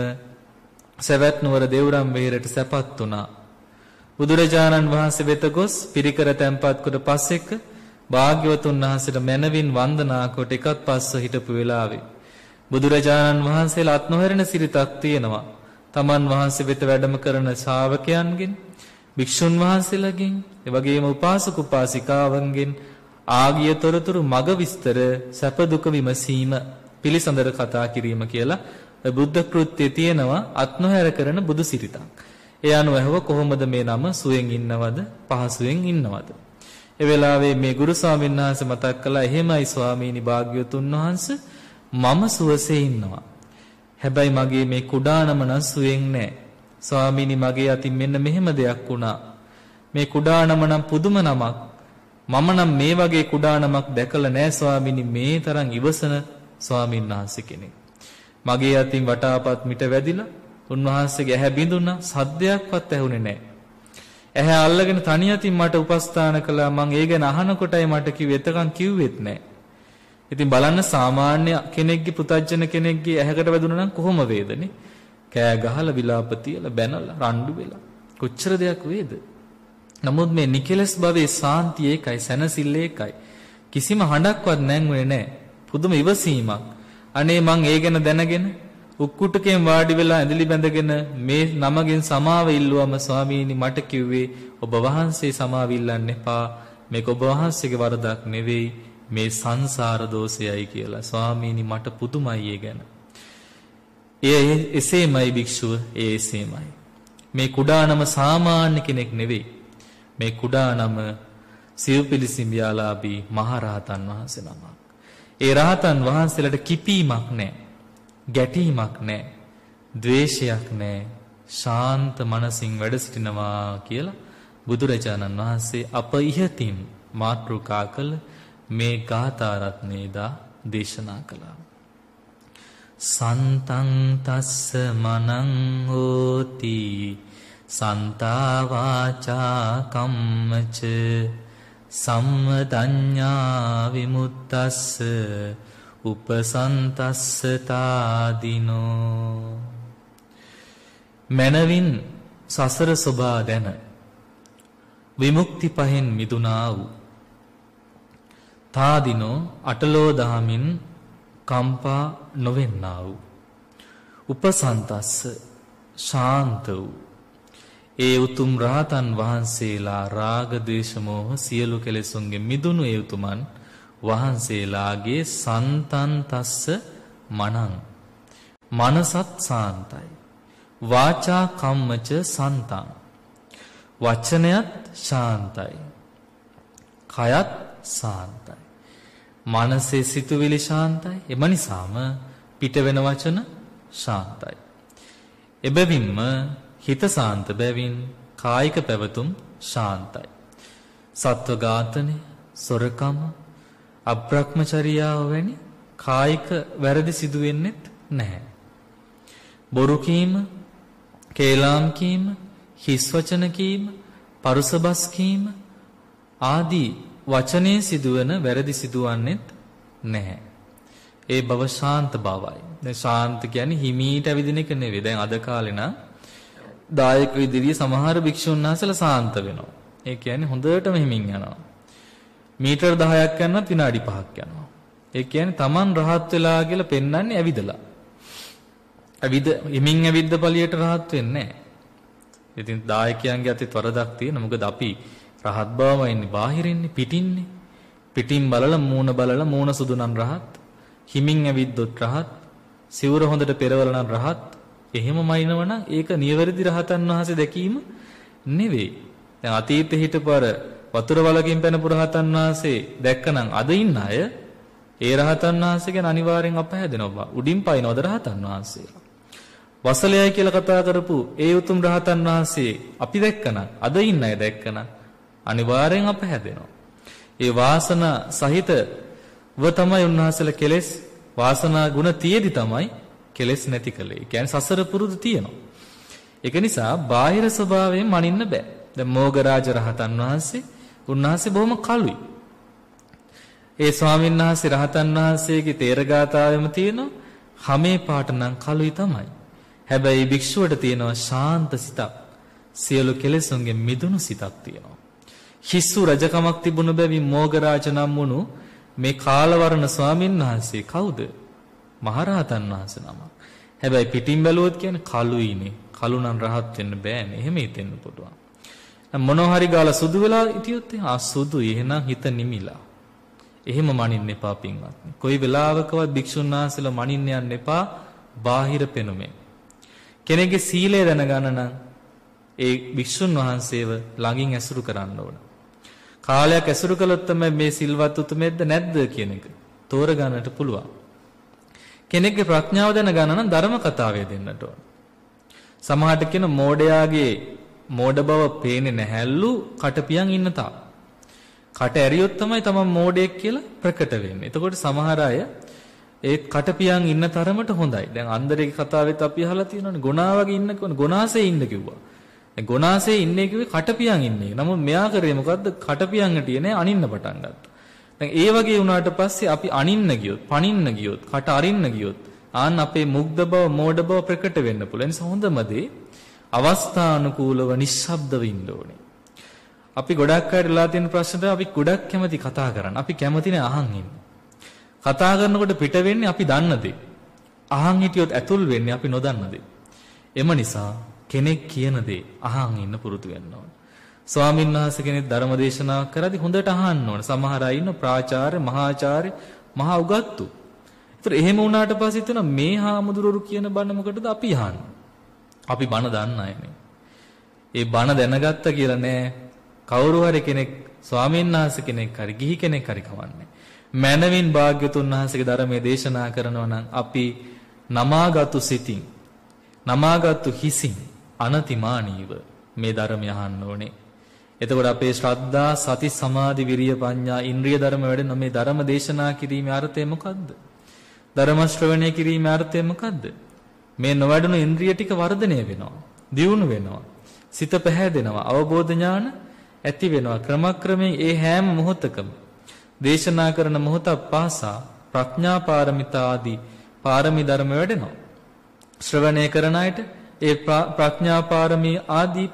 S2: සවැත් නුවර දෙවුරම් මෙහෙරට සැපත් වුණා. බුදුරජාණන් වහන්සේ වෙත ගොස් පිරිකර තැන්පත් කොට පස්සෙක භාග්‍යවතුන් වහන්සේට මැනවින් වන්දනා කොට එකත් පස්ස හිටපු වෙලාවේ බුදුරජාණන් වහන්සේලා අත් නොහැරෙන සිරිතක් තියෙනවා. තමන් වහන්සේ වෙත වැඩම කරන ශ්‍රාවකයන්ගෙන්, භික්ෂුන් වහන්සේලාගෙන්, ඒ වගේම උපාසක උපාසිකාවන්ගෙන් ආගිය තොරතුරු මග විස්තර සැප දුක විමසීම පිළිසඳර කතා කිරීම කියලා බුද්ධ කෘත්‍යයේ තියෙනවා අත් නොහැර කරන බුදු සිරිතක්. ඒ අනුව ඇහුව කොහොමද මේ නම සුවෙන් ඉන්නවද පහසුවෙන් ඉන්නවද? ඒ වෙලාවේ මේ ගුරු ස්වාමීන් වහන්සේ මතක් කළා එහෙමයි ස්වාමීනි භාග්‍යවතුන් වහන්සේ මම සුවසේ ඉන්නවා. හැබැයි මගේ මේ කුඩා නම නම් සුවෙන් නැහැ. ස්වාමීනි මගේ අතින් මෙන්න මෙහෙම දෙයක් වුණා. මේ කුඩා නම නම් පුදුම නමක්. මම නම් මේ වගේ කුඩා නමක් දැකලා නැහැ ස්වාමීනි මේ තරම් ඉවසන ස්වාමීන් වහන්සේ කෙනෙක්. මගේ අතින් වටාපත් මිට වැදිලා උන්වහන්සේගේ ඇහැ බිඳුණා සද්දයක්වත් ඇහුනේ නැහැ. ඇහැ අල්ලගෙන තනියතින් මට උපස්ථාන කළා. මං ඒ ගැන අහනකොටයි මට කිව්වේ. එතකන් කිව්වෙත් නැහැ. ඉතින් බලන්න සාමාන්‍ය කෙනෙක්ගේ පුතජන කෙනෙක්ගේ ඇහැකට වැදුණා නම් කොහොම වේදනේ? කෑ ගහලා විලාප තියලා බැනලා රණ්ඩු වෙලා කොච්චර දෙයක් වේද? නමුත් මේ නිකලස් භවයේ සාන්තිය ඒකයි, සැනසille ඒකයි. කිසිම හඬක්වත් නැංගුනේ නැහැ. පුදුම ඉවසීමක්. අනේ මං ඒ ගැන දැනගෙන උක්කුටකෙන් වාඩි වෙලා ඇඳලි බැඳගෙන මේ නමගෙන් සමාව ඉල්ලුවම ස්වාමීනි මට කිව්වේ ඔබ වහන්සේ සමාව ඉල්ලන්න එපා. මේක ඔබ වහන්සේගේ වරදක් නෙවෙයි. මේ සංසාර දෝෂයයි කියලා. ස්වාමීනි මට පුදුමයි ඒ ගැන. එසේමයි භික්ෂුව, එසේමයි. මේ කුඩානම සාමාන්‍ය කෙනෙක් නෙවෙයි. මේ කුඩානම සිව්පිලිසිඹියාලාභී මහරහතන් වහන්සේ නමක්. ඒ රහතන් වහන්සේලාට කිපීමක් නැහැ. ගැටීමක් නැහැ. ද්වේෂයක් නැහැ. ශාන්ත මනසින් වැඩ සිටිනවා කියලා බුදුරජාණන් වහන්සේ අප ඉහතින් මාතෘකා කළ මේ ගාථා රත්නේදා දේශනා කළා. සන්තං තස්ස මනං හෝති සන්තා වාචා කම්මච සම්මදඤ්ඤා විමුක්තස්ස උපසන්තස්ස තාදිනෝ. මනවින් සසර සෝභා දැන විමුක්ති පහෙන් මිදුනා වූ තාදිනෝ අටලෝ දහමින් කම්පා නොවෙන්නා වූ උපසන්තස්ස ශාන්ත වූ ඒ උතුම් රහතන් වහන්සේලා රාග ද්වේෂ මෝහ සියලු කෙලෙසුන්ගෙන් මිදුණු ඒ උතුමන් වහන්සේලාගේ සන්තන්තස්ස මනං මනසත් සාන්තයි. වාචා කම්මච සන්තං වචනයත් ශාන්තයි. කයත් සාන්තයි. මනසේ සිතුවිලි ශාන්තයි. එම නිසාම පිට වෙන වචන ශාන්තයි. එබැවින්ම හිත සාන්ත බැවින් කායික පැවතුම් ශාන්තයි. සත්ව ඝාතනය, සොරකම, අබ්‍රහ්මචර්යාව වැනි කායික වැරදි සිදු වෙන්නෙත් නැහැ. බොරු කීම, කේලාම් කීම, හිස් වචන කීම, පරුස බස් කීම ආදී වචනේ සිදුවන වැරදි සිදුවන්නෙත් නැහැ. ඒ බව ශාන්ත බවයි. දැන් ශාන්ත කියන්නේ හිමීට ඇවිදින එක නෙවෙයි. දැන් අද කාලේ නම් දායක ඉදිරියේ සමහර භික්ෂුන් වහන්සේලා ශාන්ත වෙනවා. ඒ කියන්නේ හොඳටම හිමින් යනවා. මීටර් 10ක් යනවත් විනාඩි 5ක් යනවා. ඒ කියන්නේ Taman රහත් වෙලා කියලා පෙන්වන්නේ ඇවිදලා. හිමින් ඇවිද්ද පළියට රහත් වෙන්නේ නැහැ. ඉතින් දායකයන්ගේ අතේ වරදක් තියෙන. මොකද අපි රහත් බවම ඉන්නේ බාහිරින්නේ, පිටින්නේ. පිටින් බලලා මූණ සුදු නම් රහත්. හිමින් ඇවිද්දොත් රහත්. සිවුර හොඳට පෙරවල නම් රහත්. එහෙමමයිනවනම් ඒක නියවැරදි රහතන් වහන්සේ දැකීම නෙවෙයි. දැන් අතීතේ හිටපර වතුර වලකින් පැනපු රහතන් වහන්සේ දැක්කනම් අද ඉන්න අය ඒ රහතන් වහන්සේ ගැන අනිවාර්යෙන් අපහැදෙනවා. උඩින් පයින්නවද රහතන් වහන්සේලා. වසලයයි කියලා කතා කරපු ඒ උතුම් රහතන් වහන්සේ අපි දැක්කනම් අද ඉන්න අය දැක්කනම් අනිවාර්යෙන් අපහැදෙනවා. ඒ වාසනා සහිතව තමයි උන්වහන්සේලා කෙලෙස් වාසනා ගුණ තියේදි තමයි කෙලෙස් නැති කලේ. ඒ කියන්නේ සසර පුරුදු තියෙනවා. ඒක නිසා බාහිර ස්වභාවයෙන් මනින්න බෑ. දැන් මෝගරාජ රහතන් වහන්සේ උන්වහන්සේ බොහොම කළුයි. ඒ ස්වාමීන් වහන්සේ රහතන් වහන්සේගේ තේරගාතාවෙම තියෙනවා හැමේ පාට නම් කළුයි තමයි. හැබැයි භික්ෂුවට තියෙනවා ශාන්ත සිතක්. සියලු කෙලෙසුන්ගෙන් මිදුණු සිතක් තියෙනවා. හිස්සු රජකමක් තිබුණ බැවින් මෝගරාජ නම් වුණු මේ කාලවර්ණ ස්වාමීන් වහන්සේ කවුද? මහරහතන් වහන්සේ නමක්. හැබැයි පිටින් බැලුවොත් කියන්නේ කළුයිනේ. කළු නම් රහත් වෙන්න බෑනේ. එහෙම හිතෙන්න පුළුවන්. මොනවා හරි ගාලා සුදු වෙලා හිටියොත් සුදු එහෙනම් හිත නිමිලා. එහෙම මනින්න එපා පින්වත්නි. කොයි වෙලාවකවත් භික්ෂුන් වහන්සේලා මනින්න යන්න එපා බාහිර පෙනුමෙන්. කෙනෙක්ගේ සීලය දැනගන්න නම් ඒ භික්ෂුන් වහන්සේව ළඟින් ඇසුරු කරන්න ඕන. කාලයක් ඇසුරු කළොත් තමයි මේ සිල්වත් උතුමෙක්ද නැද්ද කියන එක තෝරගන්නට පුළුවන්. කෙනෙක්ගේ ප්‍රඥාව දැනගන්න නම් ධර්ම කතාවේ දෙන්නට ඕන. සමහරට කියන මෝඩයාගේ මෝඩ බව පේන්නේ නැහැලු කටපියන් ඉන්න තා. කට ඇරියොත් තමයි තමන් මෝඩයෙක් කියලා ප්‍රකට වෙන්නේ. එතකොට සමහර අය ඒ කටපියන් ඉන්න තරමට හොඳයි. දැන් අන්දරේ කතාවෙත් අපි අහලා තියෙනවානේ ගොනා වගේ ඉන්න කොන ගොනාසේ ඉන්න කිව්වා. දැන් ගොනාසේ ඉන්නේ කිව්වේ කටපියන් ඉන්නේ. නමුත් මෙයා කරේ මොකද්ද? කටපියන් හිටියේ නෑ අනින්න පටන් ගත්තා. දැන් ඒ වගේ වුණාට පස්සේ අපි අනින්න ගියොත්, පනින්න ගියොත්, කට අරින්න ගියොත් ආන්න අපේ මුග්ධ බව, මෝඩ බව ප්‍රකට වෙන්න පුළුවන්. ඒ නිසා හොඳම දේ අවස්ථානුකූලව නිශ්ශබ්දව ඉන්න ඕනේ. අපි ගොඩක් අයට වෙලා තියෙන ප්‍රශ්න තමයි අපි ගොඩක් කැමති කතා කරන්න. අපි කැමති නෑ අහන් ඉන්න. කතා කරනකොට පිට වෙන්නේ අපි දන්න දේ. අහන් හිටියොත් ඇතුල් වෙන්නේ අපි නොදන්න දේ. එම නිසා කෙනෙක් කියන දේ අහන් ඉන්න පුරුදු වෙන්න ඕන. ස්වාමීන් වහන්සේ කෙනෙක් ධර්ම දේශනාවක් කරද්දී හොඳට අහන්න ඕන. සමහර අය ඉන්න ප්‍රාචාර්ය, මහාචාර්ය, මහා උගත්තු. ඒතර එහෙම වුණාට පස්සේ හිතන මේ හාමුදුරුවෝ කියන බණ මොකටද අපි අහන්නේ? අපි බණ දන්න අයනේ. ඒ බණ දැනගත්ත කියලා නෑ. කවුරු හරි කෙනෙක් ස්වාමීන් වහන්සේ කෙනෙක් හරි ගිහි කෙනෙක් හරි කවන්නේ. මනවින් භාග්‍යතුන් වහන්සේගේ ධර්මයේ දේශනා කරනවා නම් අපි නමාගත්තු සිතින්, නමාගත්තු හිසින් අනතිමානීව මේ ධර්මය අහන්න ඕනේ. එතකොට අපේ ශ්‍රද්ධා, සති, සමාධි, විරිය, ප්‍රඥා, ඉන්ද්‍රිය ධර්ම වැඩෙන මේ ධර්ම දේශනා කිරීමේ අර්ථය මොකද්ද? ධර්ම ශ්‍රවණය කිරීමේ අර්ථය මොකද්ද? මේ නොවැඩුණු ඉන්ද්‍රිය ටික වර්ධනය වෙනවා, දියුණු වෙනවා, සිත පැහැදෙනවා, අවබෝධ ඥාන ඇති වෙනවා. ක්‍රමක්‍රමයෙන් ඒ හැම මොහොතකම දේශනා කරන මොහොතක් පාසා ප්‍රඥා පාරමිතා ආදී පාරමී ධර්ම වැඩෙනවා. ශ්‍රවණය කරන අයට ඒ ප්‍රඥා පාරමී ආදී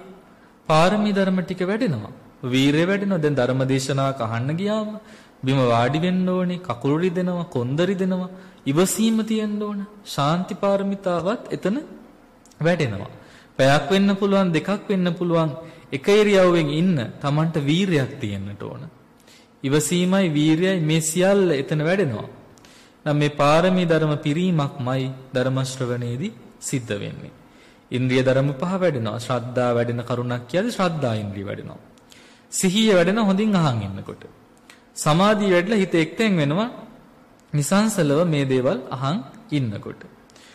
S2: පාරමී ධර්ම ටික වැඩෙනවා. වීරය වැඩෙනවා. දැන් ධර්ම දේශනාවක් අහන්න ගියාම බිම වාඩි වෙන්න ඕනේ, කකුල් රිදෙනවා, කොන්ද රිදෙනවා, ඉවසීම තියෙන්න ඕන. ශාන්ති පාරමිතාවත් එතන වැඩෙනවා. පැයක් වෙන්න පුළුවන්, දෙකක් වෙන්න පුළුවන්. එක ඉරියව්වෙන් ඉන්න Tamanට වීරයක් තියෙන්නට ඕන. ඉවසීමයි වීරයයි මේ සියල්ල එතන වැඩෙනවා. නම් මේ පාරමී ධර්ම පිරීමක්මයි ධර්ම ශ්‍රවණයේදී සිද්ධ වෙන්නේ. ඉන්ද්‍රිය ධර්ම පහ වැඩෙනවා. ශ්‍රද්ධා වැඩෙන කරුණක් කියද්දි ශ්‍රද්ධා ඉන්ද්‍රිය වැඩෙනවා. සිහිය වැඩෙන හොඳින් අහන් ඉන්නකොට. සමාධිය වැඩිලා හිත එක්තෙන් වෙනවා නිසංසලව මේ දේවල් අහන් ඉන්නකොට.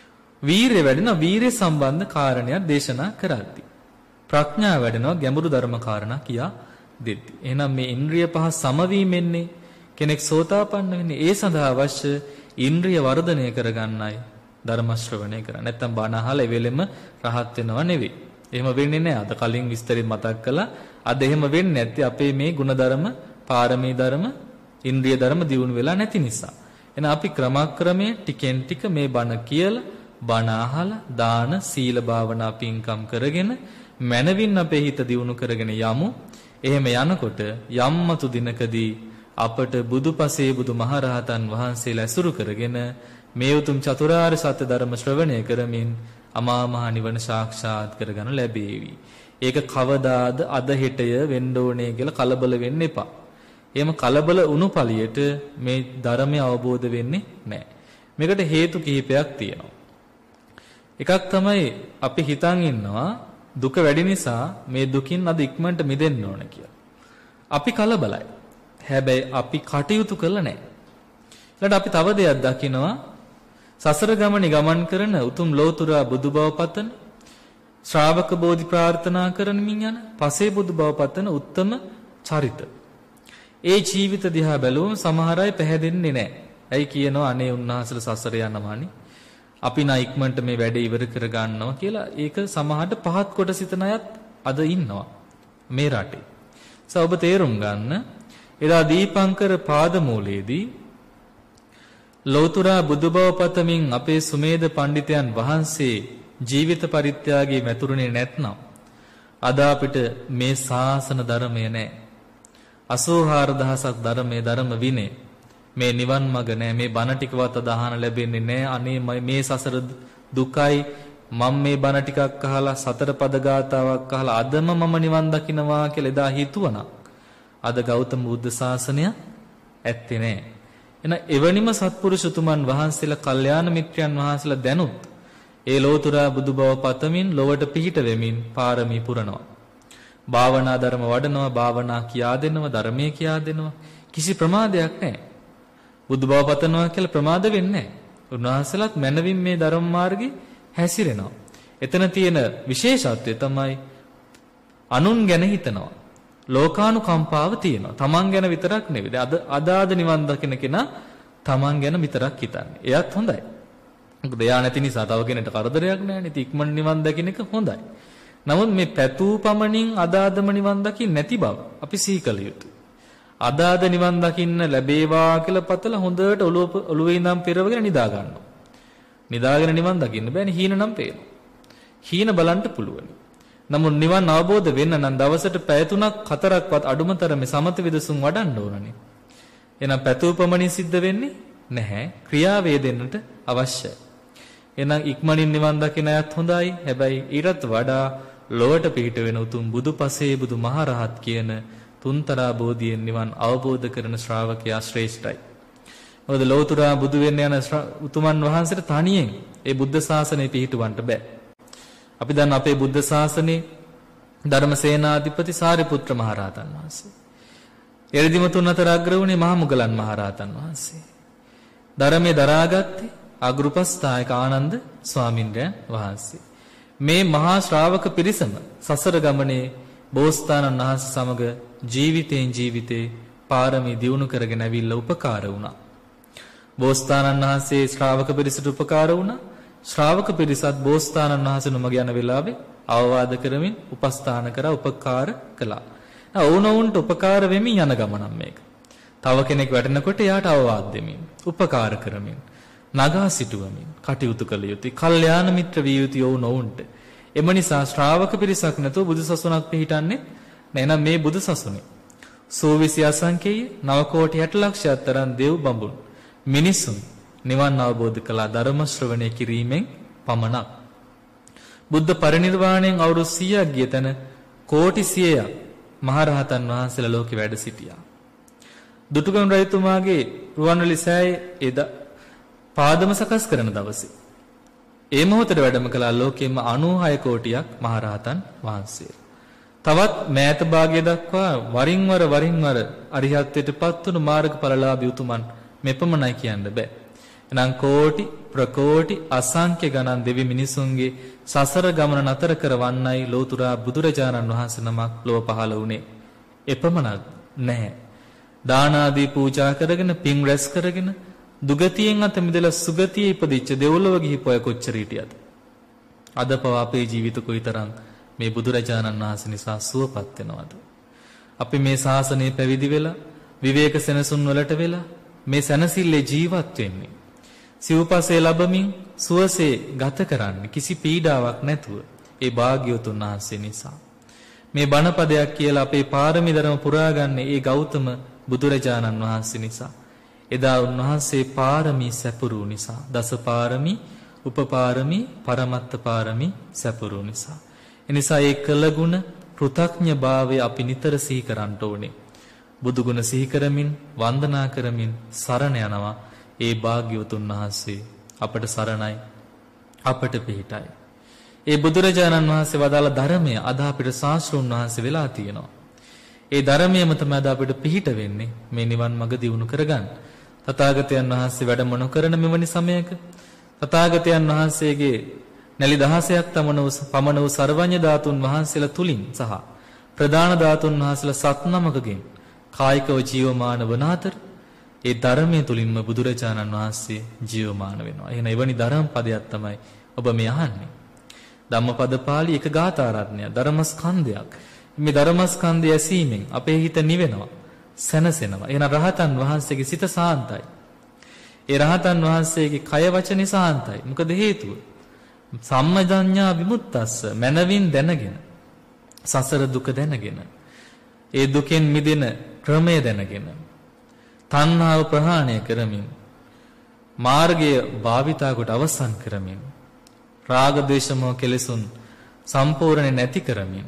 S2: වීරය වැඩෙනවා වීරය සම්බන්ධ කාරණයක් දේශනා කරද්දී. ප්‍රඥාව වැඩෙනවා ගැඹුරු ධර්ම කාරණා කියා දෙද්දී. එහෙනම් මේ ඉන්ද්‍රිය පහ සමවීමෙන්නේ කෙනෙක් සෝතාපන්න වෙන්නේ. ඒ සඳහා අවශ්‍ය ඉන්ද්‍රිය වර්ධනය කරගන්නයි ධර්ම ශ්‍රවණය කරන්නේ. නැත්තම් බණ අහලා ඒ වෙලෙම රහත් වෙනව නෙවෙයි. එහෙම වෙන්නේ නැහැ. අද කලින් විස්තරින් මතක් කළා. අද එහෙම වෙන්නේ නැත්තේ අපේ මේ ගුණධර්ම, පාරමී ධර්ම, ඉන්ද්‍රිය ධර්ම දියුණු වෙලා නැති නිසා. එහෙනම් අපි ක්‍රමක්‍රමයෙන් ටිකෙන් ටික මේ බණ කියලා, බණ අහලා, දාන, සීල භාවනා පින්කම් කරගෙන මනවින් අපේ හිත දියුණු කරගෙන යමු. එහෙම යනකොට යම්මතු දිනකදී අපට බුදුපසේ බුදුමහරහතන් වහන්සේලා ඇසුරු කරගෙන මේ උතුම් චතුරාර්ය සත්‍ය ධර්ම ශ්‍රවණය කරමින් අමා මහ නිවන සාක්ෂාත් කරගන්න ලැබේවි. ඒක කවදාද අද හෙටය වෙන්න ඕනේ කියලා කලබල වෙන්න එපා. එහෙම කලබල වුණු පළියට මේ ධර්මය අවබෝධ වෙන්නේ නැහැ. මේකට හේතු කිහිපයක් තියෙනවා. එකක් තමයි අපි හිතන් ඉන්නවා දුක වැඩි නිසා මේ දුකින් අද ඉක්මනට මිදෙන්න ඕන කියලා. අපි කලබලයි. හැබැයි අපි කටයුතු කළා නැහැ. ඊළඟට අපි තව දෙයක් දකිනවා සසර ගමනේ ගමන් කරන උතුම් ලෝතුරා බුදු බව පතන ශ්‍රාවක බෝධි ප්‍රාර්ථනා කරමින් යන පසේ බුදු බව පතන උත්තම චරිත. ඒ ජීවිත දිහා බැලුවම සමහර අය පැහැදෙන්නේ නැහැ. ඇයි කියනවා අනේ උන්වහන්සේලා සසර යනවානේ. අපි නා ඉක්මනට මේ වැඩේ ඉවර කර ගන්නවා කියලා ඒක සමහරට පහත් කොට සිතන අයත් අද ඉන්නවා මේ රටේ. ඔබ තේරුම් ගන්න එදා දීපංකර පාදමූලයේදී ලෞතුරා බුදුබව පතමින් අපේ සුමේද පඬිතයන් වහන්සේ ජීවිත පරිත්‍යාගයේ මැතුරුනේ නැත්නම් අද අපිට මේ ශාසන ධර්මය නැහැ. 84000ක් ධර්මයේ ධර්ම විනය මේ නිවන් මඟ නැහැ. මේ බණ ටිකවත් අදහන ලැබෙන්නේ නැහැ. අනේ මේ සසර දුකයි මම මේ බණ ටිකක් අහලා සතර පද ගාතාවක් අහලා අදම මම නිවන් දකින්නවා කියලා එදා හිතුවනම් අද ගෞතම බුද්ධ ශාසනය ඇත්තේ නැහැ. එහෙනම් එවැනිම සත්පුරුෂතුමන් වහන්සේලා කල්යාණ මිත්‍රයන් වහන්සේලා දැනුත් ඒ ලෝතුරා බුදු බව පතමින් ලොවට පිහිට වෙමින් පාරමී පුරනවා. භාවනා ධර්ම වඩනවා, භාවනා කියා දෙනවා, ධර්මයේ කියා දෙනවා. කිසි ප්‍රමාදයක් නැහැ. බුදු බව පතනවා කියලා ප්‍රමාද වෙන්නේ නැහැ. උන්වහන්සේලාත් මනවින් මේ ධර්ම මාර්ගේ හැසිරෙනවා. එතන තියෙන විශේෂත්වය තමයි අනුන් ගැන හිතනවා. ලෝකානුකම්පාව තියෙනවා. තමන් ගැන විතරක් නෙවෙයි. අද නිවන් දකින්න කෙනා තමන් ගැන විතරක් හිතන්නේ. එයත් හොඳයි. මොකද එයා නැති නිසා තව කෙනෙක්ට කරදරයක් නැහැ නේ. ඉක්මන නිවන් දකින්න එක හොඳයි. නමුත් මේ පැතූ පමණින් අදාදම නිවන් දකින්න නැති බව අපි සිහි කළ යුතුයි. අදාද නිවන් දකින්න ලැබේවා කියලා පතලා හොඳට ඔළුවේ ඉඳන් පෙරවගෙන නිදා ගන්නවා. නිදාගෙන නිවන් දකින්න බෑනේ හීන නම් පේනවා. හීන බලන්න පුළුවන්. නමුත් නිවන් අවබෝධ වෙන්න නම් දවසට පැය 3-4ක්වත් අඩුමතරමේ සමත විදසුන් වඩන්න ඕනනේ. එහෙනම් පැතූපමණින් සිද්ධ වෙන්නේ නැහැ. ක්‍රියා වේදෙන්නට අවශ්‍යයි. එහෙනම් ඉක්මනින් නිවන් දකින අයත් හොඳයි. හැබැයි ඊටත් වඩා ලොවට පිහිට වෙන උතුම් බුදුපසේ බුදු මහරහත් කියන තුන්තරා බෝධියෙන් නිවන් අවබෝධ කරන ශ්‍රාවකයා ශ්‍රේෂ්ඨයි. මොකද ලෞතුරා බුදු වෙන්න යන උතුමන් වහන්සේට තනියෙන් ඒ බුද්ධ ශාසනය පිහිටවන්න බෑ. අපි දන්න අපේ බුද්ධ ශාසනයේ ධර්මසේනාධිපති සාරිපුත්‍ර මහරහතන් වහන්සේ. එරිදිම තුන් අතර අග්‍ර වුණේ මහා මුගලන් මහරහතන් වහන්සේ. ධර්මයේ දරාගත්තේ අග්‍රපස්ථායක ආනන්ද ස්වාමින්වයන් වහන්සේ. මේ මහා ශ්‍රාවක පිරිසම සසර ගමනේ බෝසතාණන් වහන්සේ සමග ජීවිතෙන් ජීවිතේ පාරමී දියුණු කරගෙන ඇවිල්ලා උපකාර වුණා. බෝසතාණන් වහන්සේ ශ්‍රාවක පිරිසට උපකාර වුණා. ශ්‍රාවක පිරිසත් බෝසතාණන් වහන්සේ නමග යන වෙලාවේ අවවාද කරමින් උපස්ථාන කරා උපකාර කළා. ඔවුනොවුන්ට උපකාර වෙමින් යන ගමනක් මේක. තව කෙනෙක් වැටෙනකොට එයාට අවවාද දෙමින් උපකාර කරමින් නගා සිටුවමින් කටයුතු කළ යුතුයි. කල්යාණ මිත්‍ර විය යුතුයි ඔවුනොවුන්ට. එම නිසා ශ්‍රාවක පිරිසක් නැතුව බුදුසසුනක් පිහිටන්නේ නැනම් මේ බුදුසසුනේ සෝවිසි අසංකේය 9 කෝටි 60 ලක්ෂයක් තරම් දෙව් බඹුන් මිනිසුන් නිවන් අවබෝධ කළා ධර්ම ශ්‍රවණය කිරීමෙන් පමණක්. බුද්ධ පරිනිර්වාණයෙන් අවුරුදු 100ක් ගිය තැන කෝටි 100ක් මහරහතන් වහන්සේලා ලෝකෙ වැඩ සිටියා. දුටුගැමුණු රජතුමාගේ රුවන්වැලි සෑයේ එදා පාදම සකස් කරන දවසේ ඒ මොහොතේ වැඩම කළා ලෝකෙම 96 කෝටියක් මහරහතන් වහන්සේ. තවත් මෑත භාගය දක්වා වරින් වර අරිහත්ත්වයට පත් වුණු මාර්ගඵලලාභී උතුමන් මෙපමණයි කියන්න බෑ. එනම් කෝටි ප්‍රකෝටි අසංඛ්‍ය ගණන් දෙවි මිනිසුන්ගේ සසර ගමන නතර කරවන්නයි ලෝතුරා බුදුරජාණන් වහන්සේ නමක් ලොව පහළ වුණේ. එපමණක් නැහැ. දාන ආදී පූජා කරගෙන පින් රැස් කරගෙන දුගතියෙන් අත මිදලා සුගතියේ ඉපදිච්ච දෙව්ලොව ගිහිපොය කොච්චර හිටියද? අද පවා අපේ ජීවිත කොයිතරම් මේ බුදුරජාණන් වහන්සේ නිසා සුවපත් වෙනවද? අපි මේ ශාසනය පැවිදි වෙලා විවේක සෙනසුන් වලට වෙලා මේ සැනසille ජීවත් වෙන්නේ. සිව්පසේ ලැබමින් සුවසේ ගත කරන්නේ කිසි පීඩාවක් නැතුව ඒ භාග්‍යවතුන් වහන්සේ නිසා. මේ බණපදයක් කියලා අපේ පාරමී ධර්ම පුරා ගන්න ඒ ගෞතම බුදුරජාණන් වහන්සේ නිසා. එදා උන්වහන්සේ පාරමී සැපුරු නිසා දස පාරමී උපපාරමී පරමත්ත පාරමී සැපුරු නිසා. එනිසා ඒ කළගුණ කෘතඥ භාවය අපි නිතර සිහි කරන්න ඕනේ. බුදු ගුණ සිහි කරමින් වන්දනා කරමින් සරණ යනවා. ඒ භාග්‍යවතුන් වහන්සේ අපට සරණයි අපට පිහිටයි. ඒ බුදුරජාණන් වහන්සේ වදාළ ධර්මය අද අපිට ශාස්ත්‍රඥ වහන්සේ වෙලා තියෙනවා. ඒ ධර්මයම තමයි අද අපිට පිහිට වෙන්නේ මේ නිවන් මඟ දියුණු කරගන්න. තථාගතයන් වහන්සේ වැඩම නොකරන මෙවැනි සමයක තථාගතයන් වහන්සේගේ නැලි 16ක් පමණ වූ සර්වඥ ධාතුන් වහන්සේලා තුලින් සහ ප්‍රධාන ධාතුන් වහන්සේලා 7 කායිකව ජීවමාන වන අතර ඒ ධර්මයේ තුලින්ම බුදුරජාණන් වහන්සේ ජීවමාන වෙනවා. එහෙනම් එවැනි ධර්ම පදයක් තමයි ඔබ මේ අහන්නේ. ධම්මපද පාළි එක ගාථා රත්නයක් ධර්මස්කන්ධයක්. මේ ධර්මස්කන්ධය ඇසීමෙන් අපේ හිත නිවෙනවා, සැනසෙනවා. එහෙනම් රහතන් වහන්සේගේ සිත සාන්තයි. ඒ රහතන් වහන්සේගේ කය වචනේ සාන්තයි. මොකද හේතුව? සම්මදඤ්ඤා විමුක්තස්ස මනවින් දැනගෙන සසර දුක දැනගෙන ඒ දුකෙන් මිදෙන ක්‍රමය දැනගෙන තණ්හාව ප්‍රහාණය කරමින් මාර්ගය භාවිතා කොට අවසන් කරමින් රාග ද්වේෂ මොහ කෙලෙසුන් සම්පූර්ණ නැති කරමින්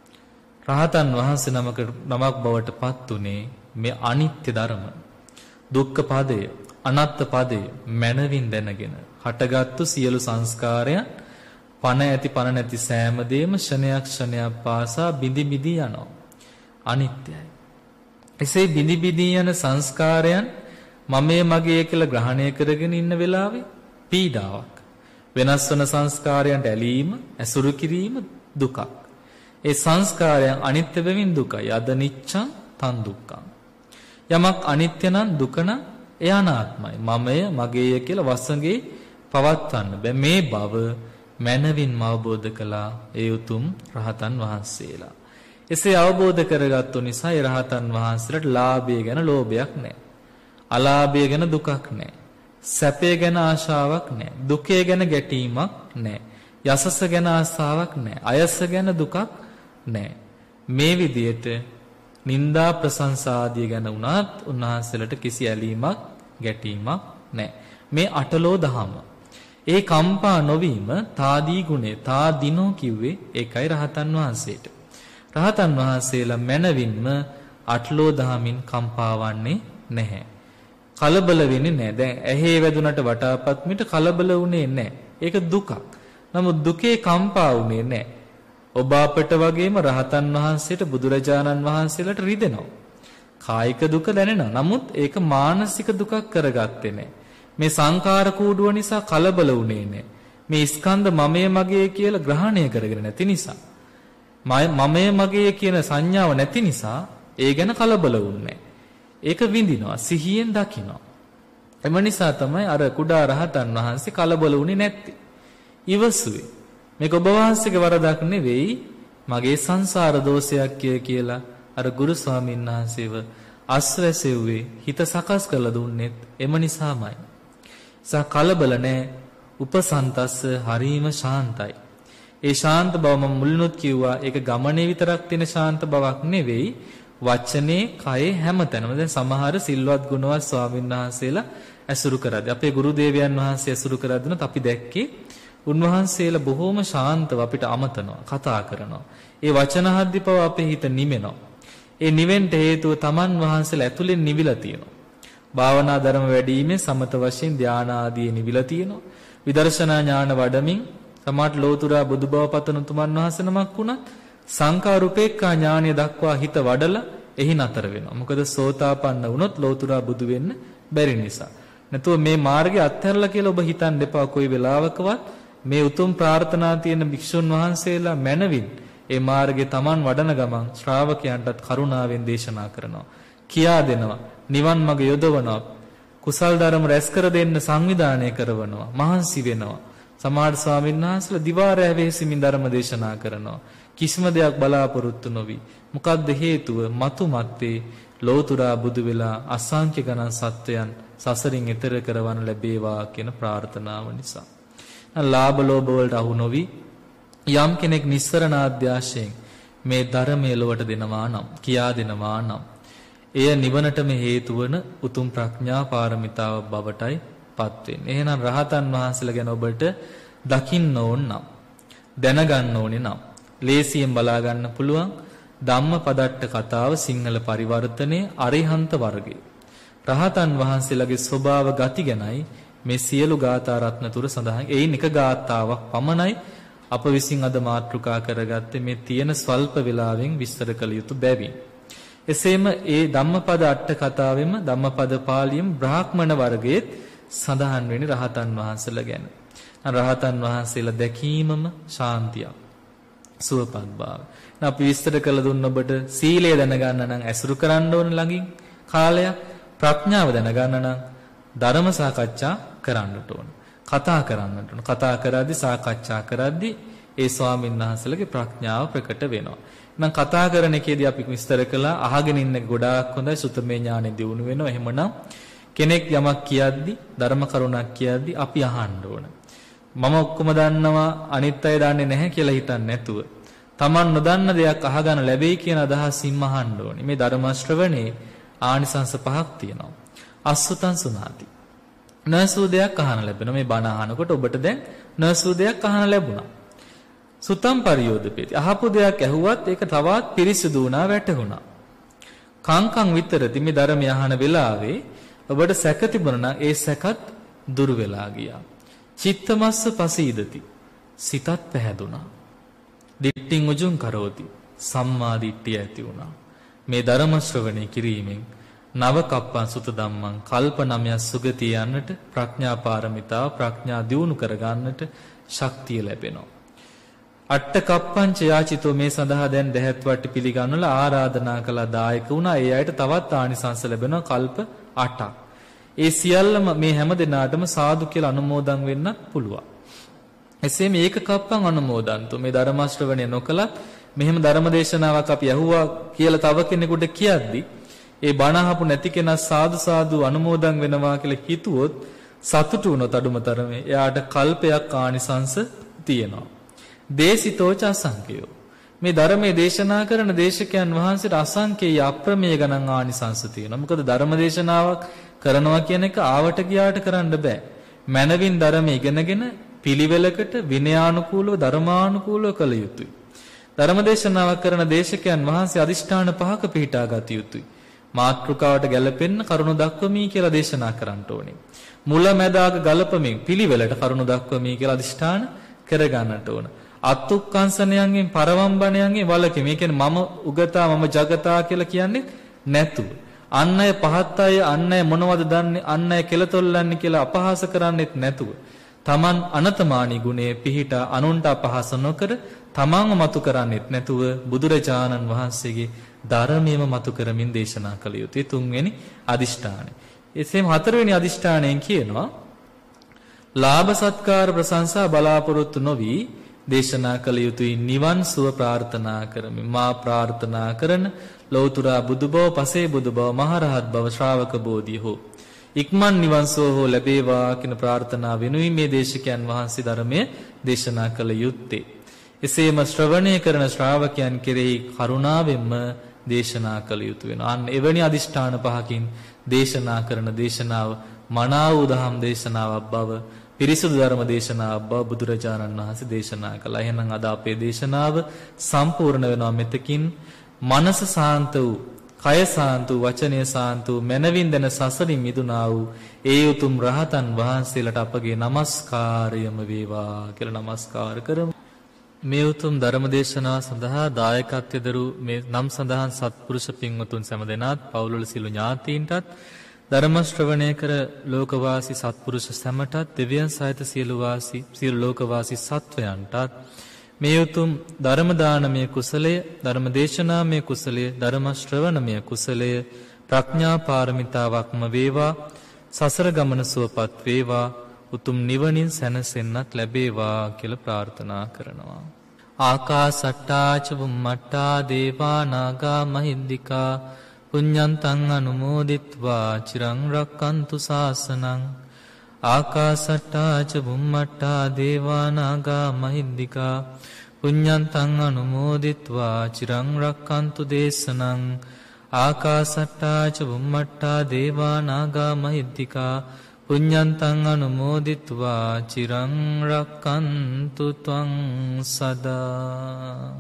S2: රහතන් වහන්සේ නමක් බවට පත් උනේ මේ අනිත්‍ය ධර්ම දුක්ඛ පදය අනාත්ම පදය මනවින් දැනගෙන හටගත්තු සියලු සංස්කාරයන් පණ ඇති පණ නැති සෑම දෙයක්ම ක්ෂණයක් ක්ෂණයක් පාසා බිඳි බිඳි යනවා අනිත්‍යයි. එසේ බිඳි බිඳි යන සංස්කාරයන් මමයේ මගේ කියලා ග්‍රහණය කරගෙන ඉන්න වෙලාවේ පීඩාවක්. වෙනස් වන සංස්කාරයන්ට ඇලීම, ඇසුරු කිරීම දුකක්. ඒ සංස්කාරයන් අනිත්‍ය බැවින් දුකයි. අද නිච්ඡං තන් දුක්ඛං. යමක් අනිත්‍ය නම් දුක නම් එය අනාත්මයි. මමය මගේය කියලා වසඟේ පවත්වන්න බෑ. මේ භව මනවින්ම අවබෝධ කළා ඒ උතුම් රහතන් වහන්සේලා. එසේ අවබෝධ කරගත්තු නිසා ඒ රහතන් වහන්සේලාට ලාභය ගැන ලෝභයක් නැහැ. අලාභය ගැන දුකක් නැහැ. සැපය ගැන ආශාවක් නැහැ. දුකේ ගැන ගැටීමක් නැහැ. යසස ගැන ආසාවක් නැහැ. අයස ගැන දුකක් නැහැ. මේ විදියට නිന്ദා ප්‍රශංසා ආදිය ගැන උනත් උන්වහන්සේලාට කිසි ඇලීමක් ගැටීමක් නැහැ. මේ අටලෝ දහම. ඒ කම්පා නොවීම තාදී ගුණේ තාදිනෝ කිව්වේ ඒකයි රහතන් වහන්සේට. රහතන් වහන්සේලා මනවින්ම අටලෝ දහමින් කම්පාවන්නේ නැහැ. කලබල වෙන්නේ නැහැ. දැන් ඇහි වැදුනට වටාපත් මිට කලබල වුණේ නැහැ. ඒක දුකක්. නමුත් දුකේ කම්පා වුණේ නැහැ. ඔබ අපට වගේම රහතන් වහන්සේට බුදුරජාණන් වහන්සේලාට රිදෙනවා. කායික දුක දැනෙනවා. නමුත් ඒක මානසික දුකක් කරගත්තේ නැහැ. මේ සංකාර කූඩුව නිසා කලබල වුණේ නැහැ. මේ ස්කන්ධ මමයේ මගේ කියලා ග්‍රහණය කරගෙන නැති නිසා. මමයේ මගේ කියන සංඥාව නැති නිසා ඒ ගැන කලබල වුණේ නැහැ. ඒක විඳිනවා සිහියෙන් දකිනවා. එම නිසා තමයි අර කුඩා රහතන් වහන්සේ කලබල වුණේ නැත්තේ. ඉවසුවේ. මේක ඔබ වහන්සේගේ වරදක් නෙවෙයි මගේ සංසාර දෝෂයක් කියලා අර ගුරු ස්වාමීන් වහන්සේව අස්වැසෙව්වේ හිත සකස් කරලා දුන්නෙත් එම නිසාමයි. කලබල නැහැ. උපසන්තස්ස හරීම ශාන්තයි. ඒ ශාන්ත බව මම මුලිනුත් කිව්වා ඒක ගමනේ විතරක් තියෙන ශාන්ත බවක් නෙවෙයි වචනේ කයේ හැමතැනම. දැන් සමහර සිල්වත් ගුණවත් ස්වාමීන් වහන්සේලා ඇසුරු කරද්දී අපේ ගුරු දේවයන් වහන්සේ ඇසුරු කරද්දිනත් අපි දැක්කේ උන්වහන්සේලා බොහොම ශාන්තව අපිට අමතනවා කතා කරනවා. ඒ වචන හද්දි පව අපේ හිත නිවෙනවා. ඒ නිවෙන්න හේතුව තමන් වහන්සේලා ඇතුලෙන් නිවිලා තියෙනවා. භාවනා ධර්ම වැඩිීමේ සමත වශයෙන් ධානා ආදී නිවිලා තියෙනවා. විදර්ශනා ඥාන වඩමින් සමාට ලෝතුරා බුදුබව පතන තුමන් වහන්සේ නමක් වුණත් සංඛාර උපේක්ඛා ඥානය දක්වා හිත වඩලා එහි නතර වෙනවා. මොකද සෝතාපන්න වුණොත් ලෝතුරා බුදු වෙන්න බැරි නිසා. නැතුව මේ මාර්ගය අත්හැරලා කියලා ඔබ හිතන්න එපා. කොයි වෙලාවකවත් මේ උතුම් ප්‍රාර්ථනා තියෙන භික්ෂුන් වහන්සේලා මැනවින් ඒ මාර්ගයේ Taman වඩන ගමන් ශ්‍රාවකයන්ටත් කරුණාවෙන් දේශනා කරනවා. කියා දෙනවා. නිවන් මඟ යොදවනවා. කුසල් ධර්ම රැස් කර දෙන්න සංවිධානය කරනවා. මහන්සි වෙනවා. සමහර ස්වාමීන් වහන්සේලා දිවා රැ වෙහෙසිමින් ධර්ම දේශනා කරනවා. කිසිම දෙයක් බලාපොරොත්තු නොවි. මොකද්ද හේතුව? මතු මත්තේ ලෝතුරා බුදු වෙලා අසංඛ්‍ය ගණන් සත්වයන් සසරින් එතර කරවන ලැබේවා කියන ප්‍රාර්ථනාව නිසා. ලාභ ලෝභ වලට අහු නොවි යම් කෙනෙක් නිස්සරණ ආද්‍යාශයෙන් මේ ධර්මයේ ලොවට දෙනවා නම් කියා දෙනවා නම් එය නිවනටම හේතු වන උතුම් ප්‍රඥා පාරමිතාව බවටයි පත් වෙන්නේ. එහෙනම් රහතන් වහන්සේලා ගැන ඔබට දකින්න ඕන නම් දැනගන්න ඕනේ නම් ලේසියෙන් බලා ගන්න පුළුවන් ධම්මපදට්ට කතාව සිංහල පරිවර්තනයේ අරිහන්ත වර්ගයේ. රහතන් වහන්සේලාගේ ස්වභාව ගති ගැනයි මේ සියලු ගාථා රත්න තුර සඳහන්. එයින් එක ගාථාවක් පමණයි අප විසින් අද මාතෘකා කරගත්තේ මේ තියෙන ස්වල්ප වේලාවෙන් විස්තර කළ යුතු බැවින්. එසේම ඒ ධම්මපද අට කතාවෙම ධම්මපද පාළියම බ්‍රාහ්මණ වර්ගයේ සඳහන් වෙන්නේ රහතන් වහන්සේලා ගැන. රහතන් වහන්සේලා දැකීමම ශාන්තියක්. සුවපත් බව. අපි විස්තර කළ දුන්න ඔබට සීලය දැනගන්න නම් ඇසුරු කරන්න ඕන ළඟින් කාලයක්. ප්‍රඥාව දැනගන්න නම් ධර්ම සාකච්ඡා කරන්නට ඕන. කතා කරන්නට ඕන. කතා කරද්දී සාකච්ඡා කරද්දී ඒ ස්වාමීන් වහන්සේලගේ ප්‍රඥාව ප්‍රකට වෙනවා. නම් කතා කරන එකේදී අපි විස්තර කළා අහගෙන ඉන්න ගොඩාක් හොඳයි සුතමේ ඥානෙ දියුණු වෙනවා. එහෙමනම් කෙනෙක් යමක් කියද්දී ධර්ම කරුණක් කියද්දී අපි අහන්න ඕන. මම ඔක්කොම දන්නවා අනිත් අය දන්නේ නැහැ කියලා හිතන්නේ නැතුව Taman නොදන්න දෙයක් අහගන්න ලැබෙයි කියන අදහසින්ම අහන්න ඕනේ. මේ ධර්ම ශ්‍රවණේ ආනිසංස පහක් තියෙනවා. අසුතං සුනාති. නසු දෙයක් අහන්න ලැබෙනවා. මේ බණ අහනකොට ඔබට දැන් නසු දෙයක් අහන්න ලැබුණා. සුතම් පරියෝදපේති. අහපු දෙයක් ඇහුවත් ඒක තවත් පිරිසිදු වුණා වැටහුණා. කංකං විතරති මේ ධර්මය අහන වෙලාවේ ඔබට සැක තිබුණා නම් ඒ සැකත් දුරු වෙලා ගියා. චිත්තමස්ස පසීදති. සිතත් පැහැදුනා. දිට්ඨින් උජුං කරෝති. සම්මා දිට්ඨිය ඇති වුණා. මේ ධර්ම ශ්‍රවණය කිරීමෙන් නව කප්පං සුත ධම්මං කල්ප 9 සුගතිය යන්නට ප්‍රඥා පාරමිතාව ප්‍රඥා දියුණු කර ගන්නට ශක්තිය ලැබෙනවා. අට්ඨ කප්පං චයාචිතෝ මේ සඳහා දැන් දැහැත් වට්ටි පිළිගන්නලා ආරාධනා කළා දායක වුණා. ඒ අයට තවත් ආනිසංස ලැබෙනවා කල්ප 8ක්. ඒ සියල්ලම මේ හැම දිනාටම සාදු කියලා අනුමෝදන් වෙන්නත් පුළුවන්. එසේම ඒක කප්පන් අනුමෝදන්තු. මේ ධර්ම ශ්‍රවණය නොකලත් මෙහෙම ධර්ම දේශනාවක් අපි ඇහුවා කියලා තව කෙනෙකුට කියද්දි ඒ බණ අහපු නැති කෙනා සාදු සාදු අනුමෝදන් වෙනවා කියලා හිතුවොත් සතුටු වුණොත් අඩුමතරමේ එයාට කල්පයක් ආනිසංස තියෙනවා. දේසිතෝච අසංඛ්‍යෝ. මේ ධර්මයේ දේශනා කරන දේශකයන් වහන්සේට අසංඛ්‍යය අප්‍රමේය ගණන් ආනිසංස තියෙනවා. මොකද ධර්ම දේශනාවක් කරනවා කියන එක ආවට ගියාට කරන්න බෑ. මනවින් ධර්මයේ ඉගෙනගෙන පිළිවෙලකට විනයානුකූලව ධර්මානුකූලව කළ යුතුයි. ධර්ම දේශනාවක් කරන දේශකයන් වහන්සේ අදිෂ්ඨාන පහක පිහිටා ගත යුතුයි. මාත්‍රිකාවට ගැලපෙන්න කරුණු දක්වමි කියලා දේශනා කරන්න ඕනේ. මුල මැදාග ගලපමින් පිළිවෙලට කරුණු දක්වමි කියලා අදිෂ්ඨාන කරගන්නට ඕන. අත්ුක්කංශනයන්ගෙන් පරවම්බණයන්ගෙන් වලකීම. මේ කියන්නේ මම උගතා මම జగතා කියලා කියන්නේ නැතුව. අන් අය පහත් අය අන් අය මොනවද දන්නේ අන් අය කෙලතොල්ලන්නේ කියලා අපහාස කරන්නෙත් නැතුව. තමන් අනතමානී ගුණයේ පිහිටා අනුන්ට අපහාස නොකර තමන්ව මතු කරන්නෙත් නැතුව බුදුරජාණන් වහන්සේගේ ධර්මයේම මතු කරමින් දේශනා කළ යුතුයි. තුන්වෙනි අදිෂ්ඨානය. එසේම හතරවෙනි අදිෂ්ඨානයෙන් කියනවා ලාභ සත්කාර ප්‍රශංසා බලාපොරොත්තු නොවි දේශනා කළ යුතුයි නිවන් සුව ප්‍රාර්ථනා කරමින්. මා ප්‍රාර්ථනා කරන ලෞතුරා බුදුබව පසේ බුදුබව මහරහත් බව ශ්‍රාවක බෝධිය හෝ ඉක්මන් නිවන් සුව හෝ ලැබේවා කියන ප්‍රාර්ථනා වෙනුයි මේ දේශකයන් වහන්සේ ධර්මයේ දේශනා කළ යුත්තේ. එසේම ශ්‍රවණය කරන ශ්‍රාවකයන් කෙරෙහි කරුණාවෙන්ම දේශනා කළ යුතු වෙනවා. අන්න එවැනි අදිෂ්ඨාන පහකින් දේශනා කරන දේශනාව මනාව දහම් දේශනාවක් බව පිරිසුදු ධර්ම දේශනාවක් බව බුදුරජාණන් වහන්සේ දේශනා කළා. එහෙනම් අද අපේ දේශනාව සම්පූර්ණ වෙනවා මෙතකින්. මනස සාන්ත වූ, කය සාන්ත වූ, වචනය සාන්ත වූ, මනවින් දෙන සසරින් මිදුණා වූ ඒ උතුම් රහතන් වහන්සේලාට අපගේ নমස්කාරයම වේවා කියලා নমස්කාර කරමු. මේ උතුම් ධර්ම දේශනාව සඳහා දායකත්වයෙන් දරු මේ නම් සඳහන් සත්පුරුෂ පින්වතුන් සෑම දෙනාත් පවුල්වල සිළු ඥාතීන්ටත් ධර්ම ශ්‍රවණය කර ලෝකවාසී සත්පුරුෂ සැමටත් දෙවියන් සහිත සියලු ලෝකවාසී සත්වයන්ටත් මේ උතුම් ධර්ම දානමය කුසලය, ධර්ම දේශනාමය කුසලය, ධර්ම ශ්‍රවණමය කුසලය ප්‍රඥා පාරමිතාවක්ම වේවා. සසර ගමන සුවපත් වේවා. උතුම් නිවනින් සැනසෙන්නත් ලැබේවා කියලා ප්‍රාර්ථනා කරනවා. ආකාසට්ටා ච බුම්මට්ටා දේවා නාග මහින්దికා පුඤ්ඤන්තං අනුමෝදිත්වා චිරං රක්칸තු ශාසනං. ආකාසට්ටා ච බුම්මට්ටා දේවා නාග මහින්దికා පුඤ්ඤන්තං අනුමෝදිත්වා චිරං රක්칸තු දේශනං. ආකාසට්ටා ච බුම්මට්ටා දේවා නාග මහින්దికා පුඤ්ඤන්තං අනුමෝදිත්වා චිරං රක්칸තු ත්වං සදා.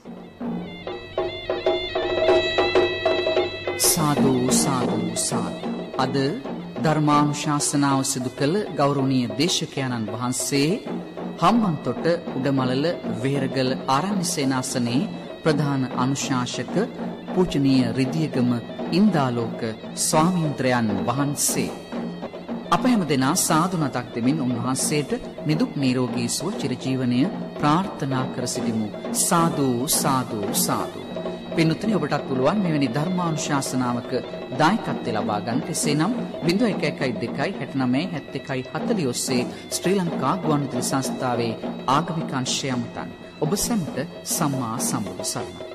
S1: සාදු සාදු සාදු. අද ධර්මානුශාසනාව සිදු කළ ගෞරවනීය දේශකයන්න් වහන්සේ හම්බන්තොට උඩමලල වෙහෙරගල ආරණ්‍ය සේනාසනයේ ප්‍රධාන අනුශාසක පූජනීය රිදියගම ඉන්දාලෝක ස්වාමීන්ද්‍රයන් වහන්සේ අප හැම දෙනා සාදු නතක් දෙමින් උන්වහන්සේට නිදුක් නිරෝගී සුව චිරජීවනය ප්‍රාර්ථනා කර සිටිමු. සාදු සාදු සාදු. පින්තුනි ඔබටත් පුළුවන් මෙවැනි ධර්මානුශාසනාවක දායකත්වය ලබා ගන්න. කෙසේනම් 0112697140 ඔස්සේ ශ්‍රී ලංකා ගුවන්විදුලි සංස්ථාවේ ආගමික අංශය අමතන් ඔබ සැමට සම්මා සම්බුදු සරණයි.